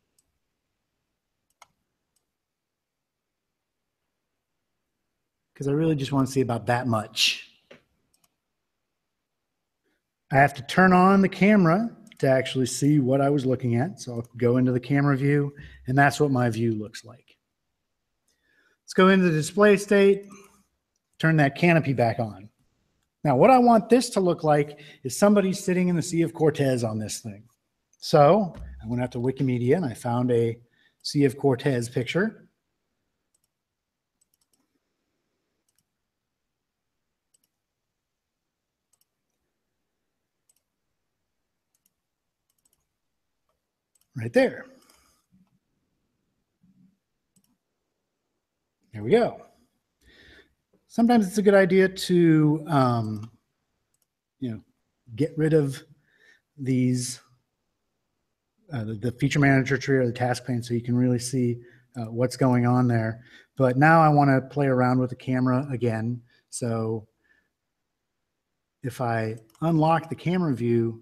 [SPEAKER 1] Because I really just want to see about that much. I have to turn on the camera to actually see what I was looking at. So I'll go into the camera view, and that's what my view looks like. Let's go into the display state, turn that canopy back on. Now, what I want this to look like is somebody sitting in the Sea of Cortez on this thing. So I went out to Wikimedia and I found a Sea of Cortez picture. Right there. There we go. Sometimes it's a good idea to, um, you know, get rid of these uh, the, the feature manager tree or the task pane so you can really see uh, what's going on there. But now I want to play around with the camera again. So if I unlock the camera view,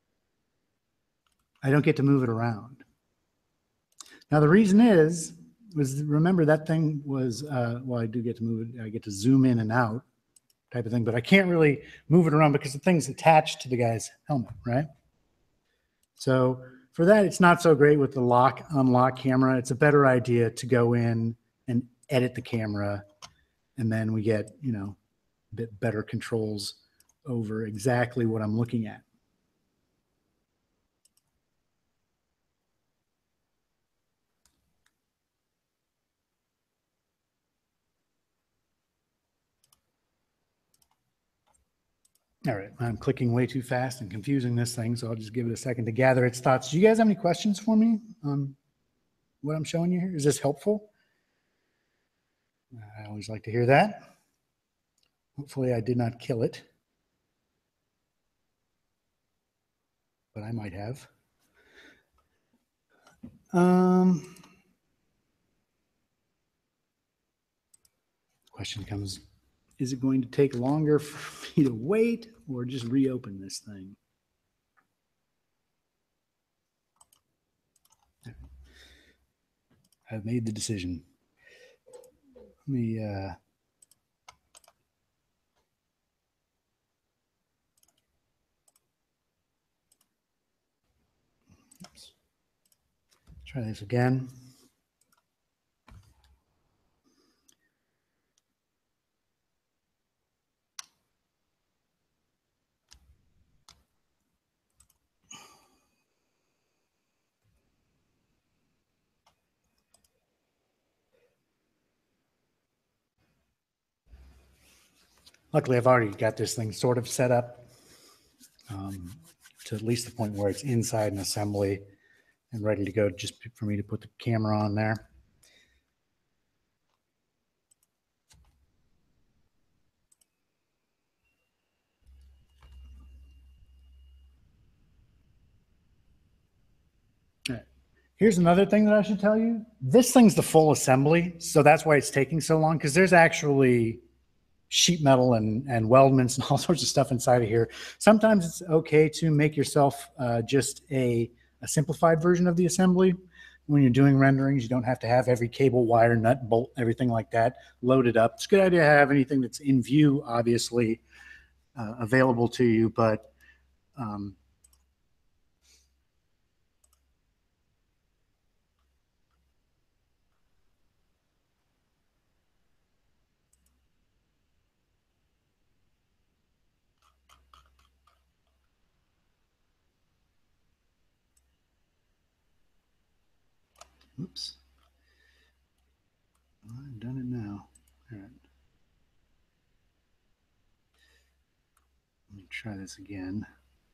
[SPEAKER 1] I don't get to move it around. Now the reason is, was remember that thing was, uh, well, I do get to move it. I get to zoom in and out type of thing, but I can't really move it around because the thing's attached to the guy's helmet, right? So for that, it's not so great with the lock unlock camera. It's a better idea to go in and edit the camera, and then we get, you know, a bit better controls over exactly what I'm looking at. All right, I'm clicking way too fast and confusing this thing, so I'll just give it a second to gather its thoughts. Do you guys have any questions for me on what I'm showing you here? Is this helpful? I always like to hear that. Hopefully I did not kill it, but I might have. Um, question comes, is it going to take longer for me to wait or just reopen this thing? I've made the decision. Let me, uh, oops. Try this again. Luckily, I've already got this thing sort of set up um, to at least the point where it's inside an assembly and ready to go just for me to put the camera on there. All right. Here's another thing that I should tell you. This thing's the full assembly, so that's why it's taking so long, because there's actually sheet metal and, and weldments and all sorts of stuff inside of here. Sometimes it's okay to make yourself uh, just a, a simplified version of the assembly. When you're doing renderings, you don't have to have every cable, wire, nut, bolt, everything like that loaded up. It's a good idea to have anything that's in view, obviously, uh, available to you, but um, oops. I've done it now. All right. Let me try this again.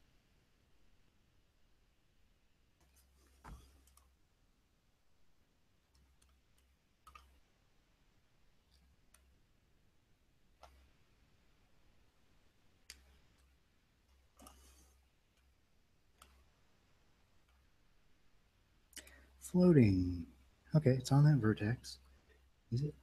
[SPEAKER 1] Floating. Okay, it's on that vertex. Is it?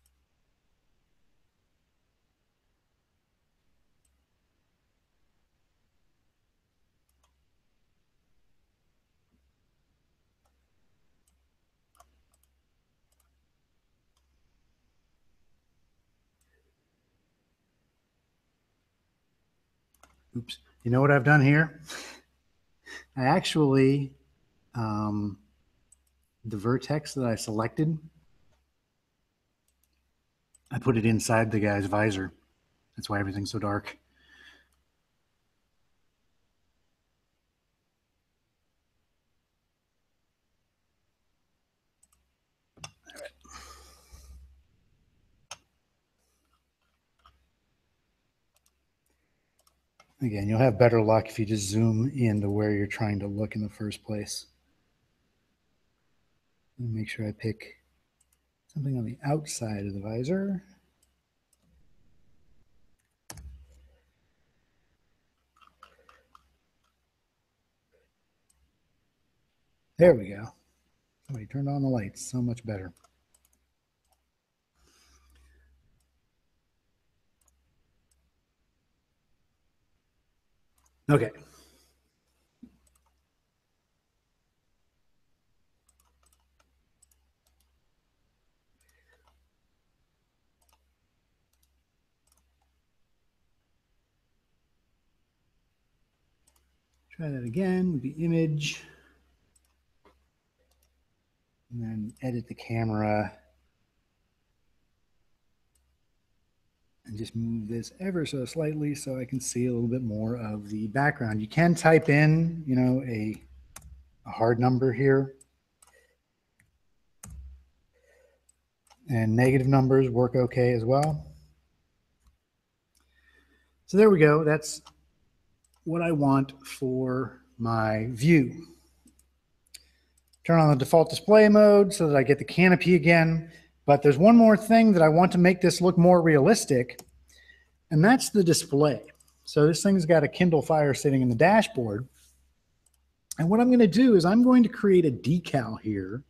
[SPEAKER 1] Oops. You know what I've done here? I actually, um, the vertex that I selected, I put it inside the guy's visor. That's why everything's so dark. All right. Again, you'll have better luck if you just zoom into where you're trying to look in the first place. Make sure I pick something on the outside of the visor. There we go. Somebody turned on the lights. So much better. Okay. Try that again with the image. And then edit the camera. And just move this ever so slightly so I can see a little bit more of the background. You can type in, you know, a, a hard number here. And negative numbers work okay as well. So there we go. That's what I want for my view. Turn on the default display mode so that I get the canopy again. But there's one more thing that I want to make this look more realistic, and that's the display. So this thing's got a Kindle Fire sitting in the dashboard. And what I'm going to do is I'm going to create a decal here.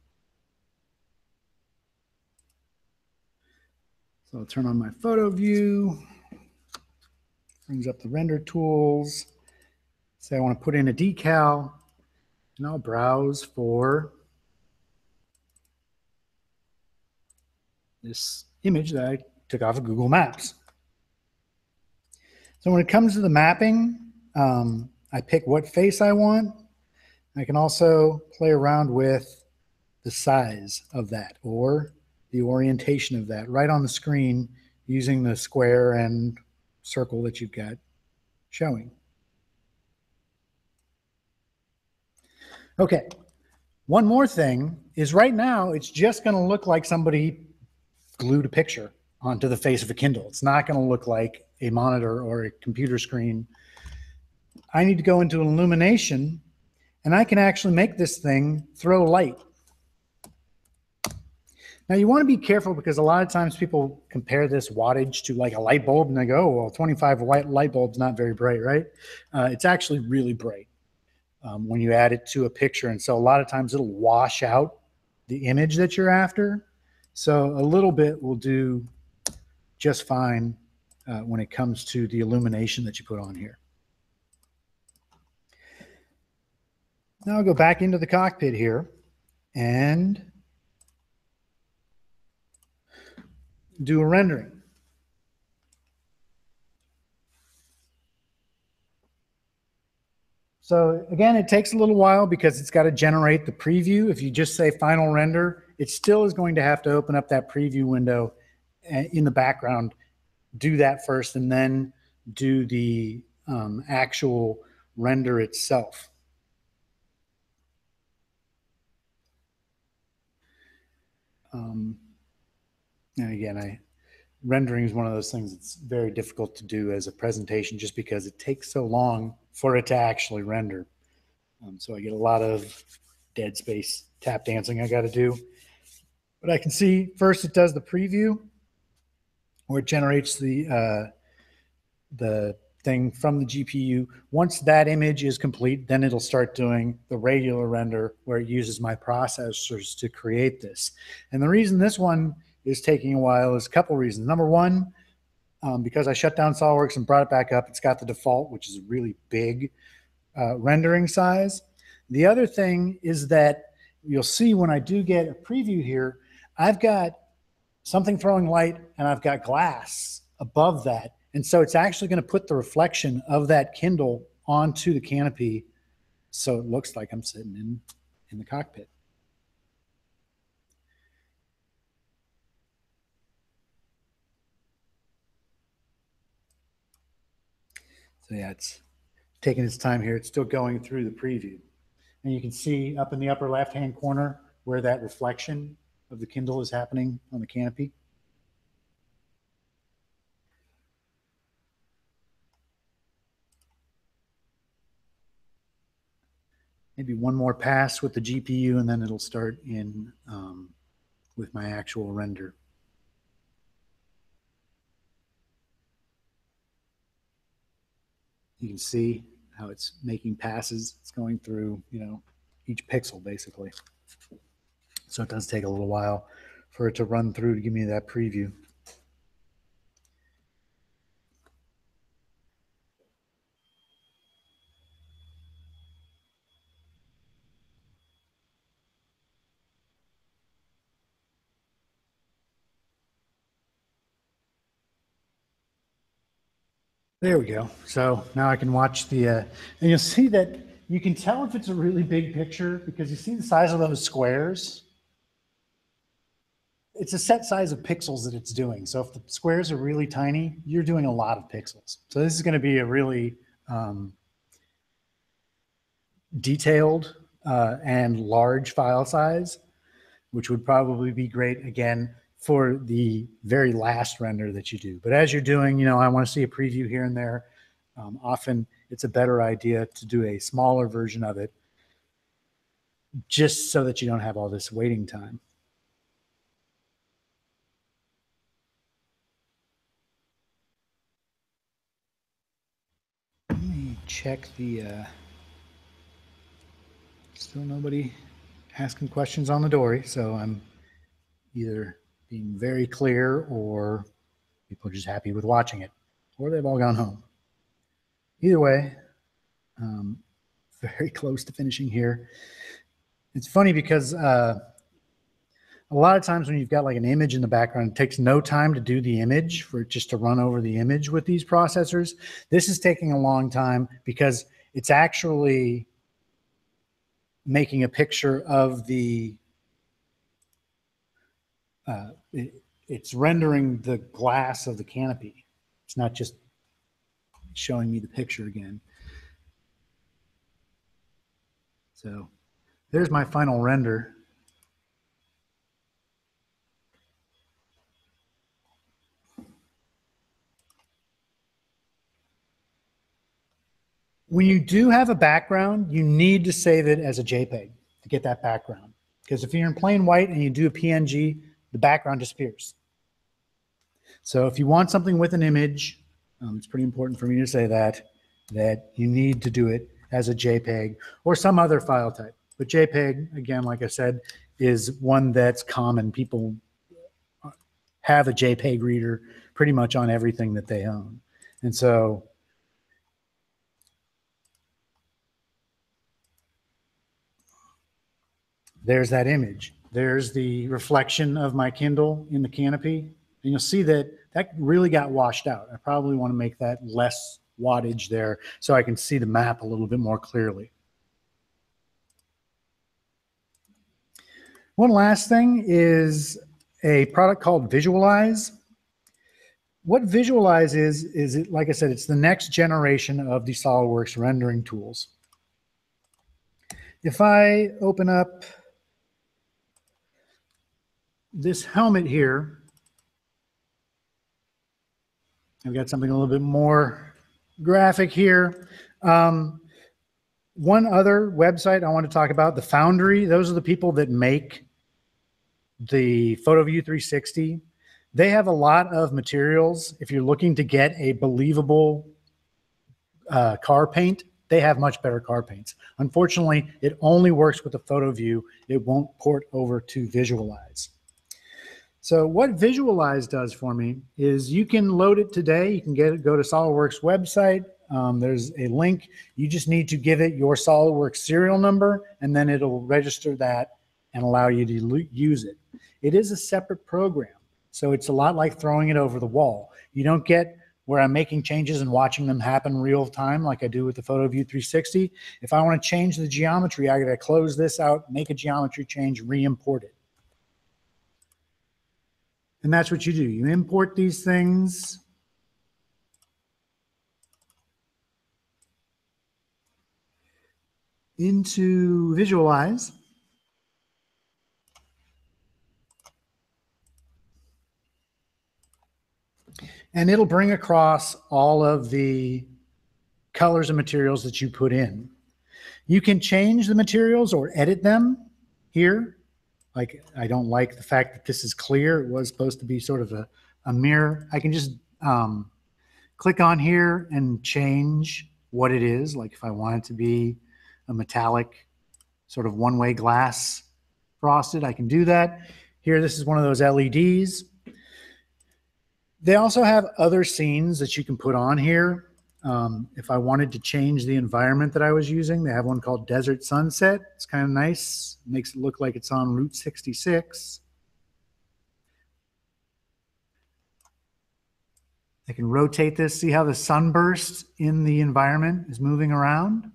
[SPEAKER 1] So I'll turn on my photo view, brings up the render tools. Say I want to put in a decal, and I'll browse for this image that I took off of Google Maps. So when it comes to the mapping, um, I pick what face I want. I can also play around with the size of that or the orientation of that right on the screen using the square and circle that you've got showing. Okay, one more thing is right now it's just going to look like somebody glued a picture onto the face of a Kindle. It's not going to look like a monitor or a computer screen. I need to go into illumination, and I can actually make this thing throw light. Now you want to be careful because a lot of times people compare this wattage to like a light bulb and they go, oh, well, twenty-five watt light bulb's not very bright, right? Uh, it's actually really bright um, when you add it to a picture. And so a lot of times it'll wash out the image that you're after. So a little bit will do just fine uh, when it comes to the illumination that you put on here. Now I'll go back into the cockpit here and do a rendering. So again, it takes a little while because it's got to generate the preview. If you just say final render, it still is going to have to open up that preview window in the background, do that first, and then do the um, actual render itself. Um, and again, I rendering is one of those things that's very difficult to do as a presentation just because it takes so long for it to actually render. Um, so I get a lot of dead space tap dancing I got to do. But I can see first it does the preview where it generates the uh, the thing from the G P U. Once that image is complete, then it'll start doing the regular render where it uses my processors to create this. And the reason this one is taking a while is a couple reasons. Number one, um, because I shut down SolidWorks and brought it back up, it's got the default, which is a really big uh, rendering size. The other thing is that you'll see when I do get a preview here, I've got something throwing light and I've got glass above that. And so it's actually going to put the reflection of that Kindle onto the canopy so it looks like I'm sitting in, in the cockpit. So yeah, it's taking its time here. It's still going through the preview. And you can see up in the upper left-hand corner where that reflection of the Kindle is happening on the canopy. Maybe one more pass with the G P U, and then it'll start in um, with my actual render. You can see how it's making passes. It's going through, you know, each pixel basically. So it does take a little while for it to run through to give me that preview. There we go. So now I can watch the, uh, and you'll see that you can tell if it's a really big picture because you see the size of those squares. It's a set size of pixels that it's doing. So if the squares are really tiny, you're doing a lot of pixels. So this is going to be a really um, detailed uh, and large file size, which would probably be great again for the very last render that you do. But as you're doing, you know, I want to see a preview here and there. Um, often it's a better idea to do a smaller version of it just so that you don't have all this waiting time. Let me check the, uh, still nobody asking questions on the dory, so I'm either being very clear or people are just happy with watching it, or they've all gone home. Either way, um, very close to finishing here. It's funny because uh, a lot of times when you've got like an image in the background, it takes no time to do the image for it just to run over the image with these processors. This is taking a long time because it's actually making a picture of the, uh, it, it's rendering the glass of the canopy. It's not just showing me the picture again. So there's my final render. When you do have a background, you need to save it as a JPEG to get that background. Because if you're in plain white and you do a P N G, the background disappears. So if you want something with an image, um, it's pretty important for me to say that, that you need to do it as a JPEG or some other file type. But JPEG, again, like I said, is one that's common. People have a JPEG reader pretty much on everything that they own. And so there's that image. There's the reflection of my Kindle in the canopy. And you'll see that that really got washed out. I probably want to make that less wattage there so I can see the map a little bit more clearly. One last thing is a product called Visualize. What Visualize is, is it, like I said, it's the next generation of the SolidWorks rendering tools. If I open up this helmet here, I've got something a little bit more graphic here. Um, one other website I want to talk about, the Foundry. Those are the people that make the PhotoView three sixty. They have a lot of materials. If you're looking to get a believable uh, car paint, they have much better car paints. Unfortunately, it only works with the PhotoView. It won't port over to Visualize. So what Visualize does for me is you can load it today. You can get it, go to SolidWorks website. Um, there's a link. You just need to give it your SolidWorks serial number, and then it'll register that and allow you to use it. It is a separate program, so it's a lot like throwing it over the wall. You don't get where I'm making changes and watching them happen real time like I do with the PhotoView three sixty. If I want to change the geometry, I got to close this out, make a geometry change, re-import it. And that's what you do. You import these things. Into Visualize. And it'll bring across all of the colors and materials that you put in. You can change the materials or edit them here. Like, I don't like the fact that this is clear. It was supposed to be sort of a, a mirror. I can just um, click on here and change what it is. Like if I want it to be a metallic sort of one-way glass frosted, I can do that. Here, this is one of those L E Ds. They also have other scenes that you can put on here. Um, if I wanted to change the environment that I was using, they have one called Desert Sunset. It's kind of nice. It makes it look like it's on Route sixty-six. I can rotate this, see how the sunburst in the environment is moving around.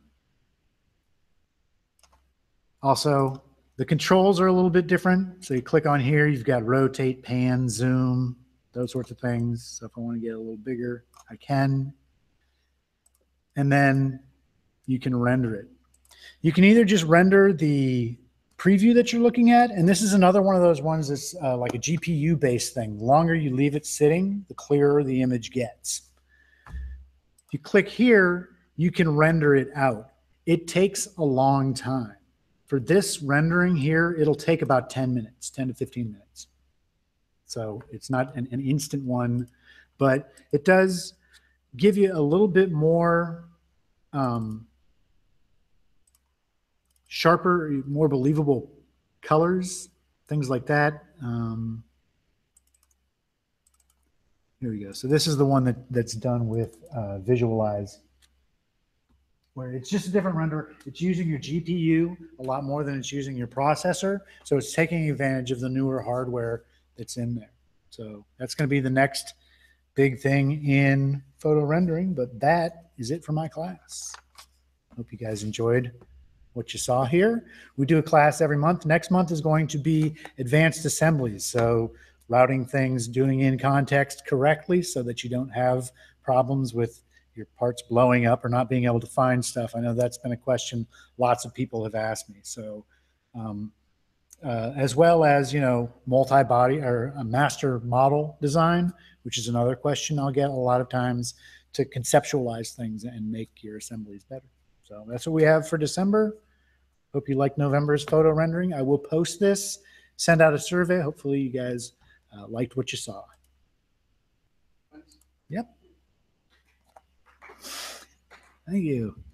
[SPEAKER 1] Also, the controls are a little bit different. So you click on here, you've got rotate, pan, zoom, those sorts of things. So if I want to get a little bigger, I can. And then you can render it. You can either just render the preview that you're looking at, and this is another one of those ones that's uh, like a G P U-based thing. The longer you leave it sitting, the clearer the image gets. If you click here, you can render it out. It takes a long time. For this rendering here, it'll take about ten minutes, ten to fifteen minutes. So it's not an, an instant one, but it does give you a little bit more um, sharper, more believable colors, things like that. Um, here we go. So this is the one that, that's done with uh, Visualize, where it's just a different render. It's using your G P U a lot more than it's using your processor. So it's taking advantage of the newer hardware that's in there. So that's going to be the next big thing in photo rendering, but that is it for my class. Hope you guys enjoyed what you saw here. We do a class every month. Next month is going to be advanced assemblies. So routing things, doing in context correctly so that you don't have problems with your parts blowing up or not being able to find stuff. I know that's been a question lots of people have asked me. So um, uh, as well as, you know, multi-body or a master model design, which is another question I'll get a lot of times, to conceptualize things and make your assemblies better. So that's what we have for December. Hope you like November's photo rendering. I will post this, send out a survey. Hopefully you guys uh, liked what you saw. Yep. Thank you.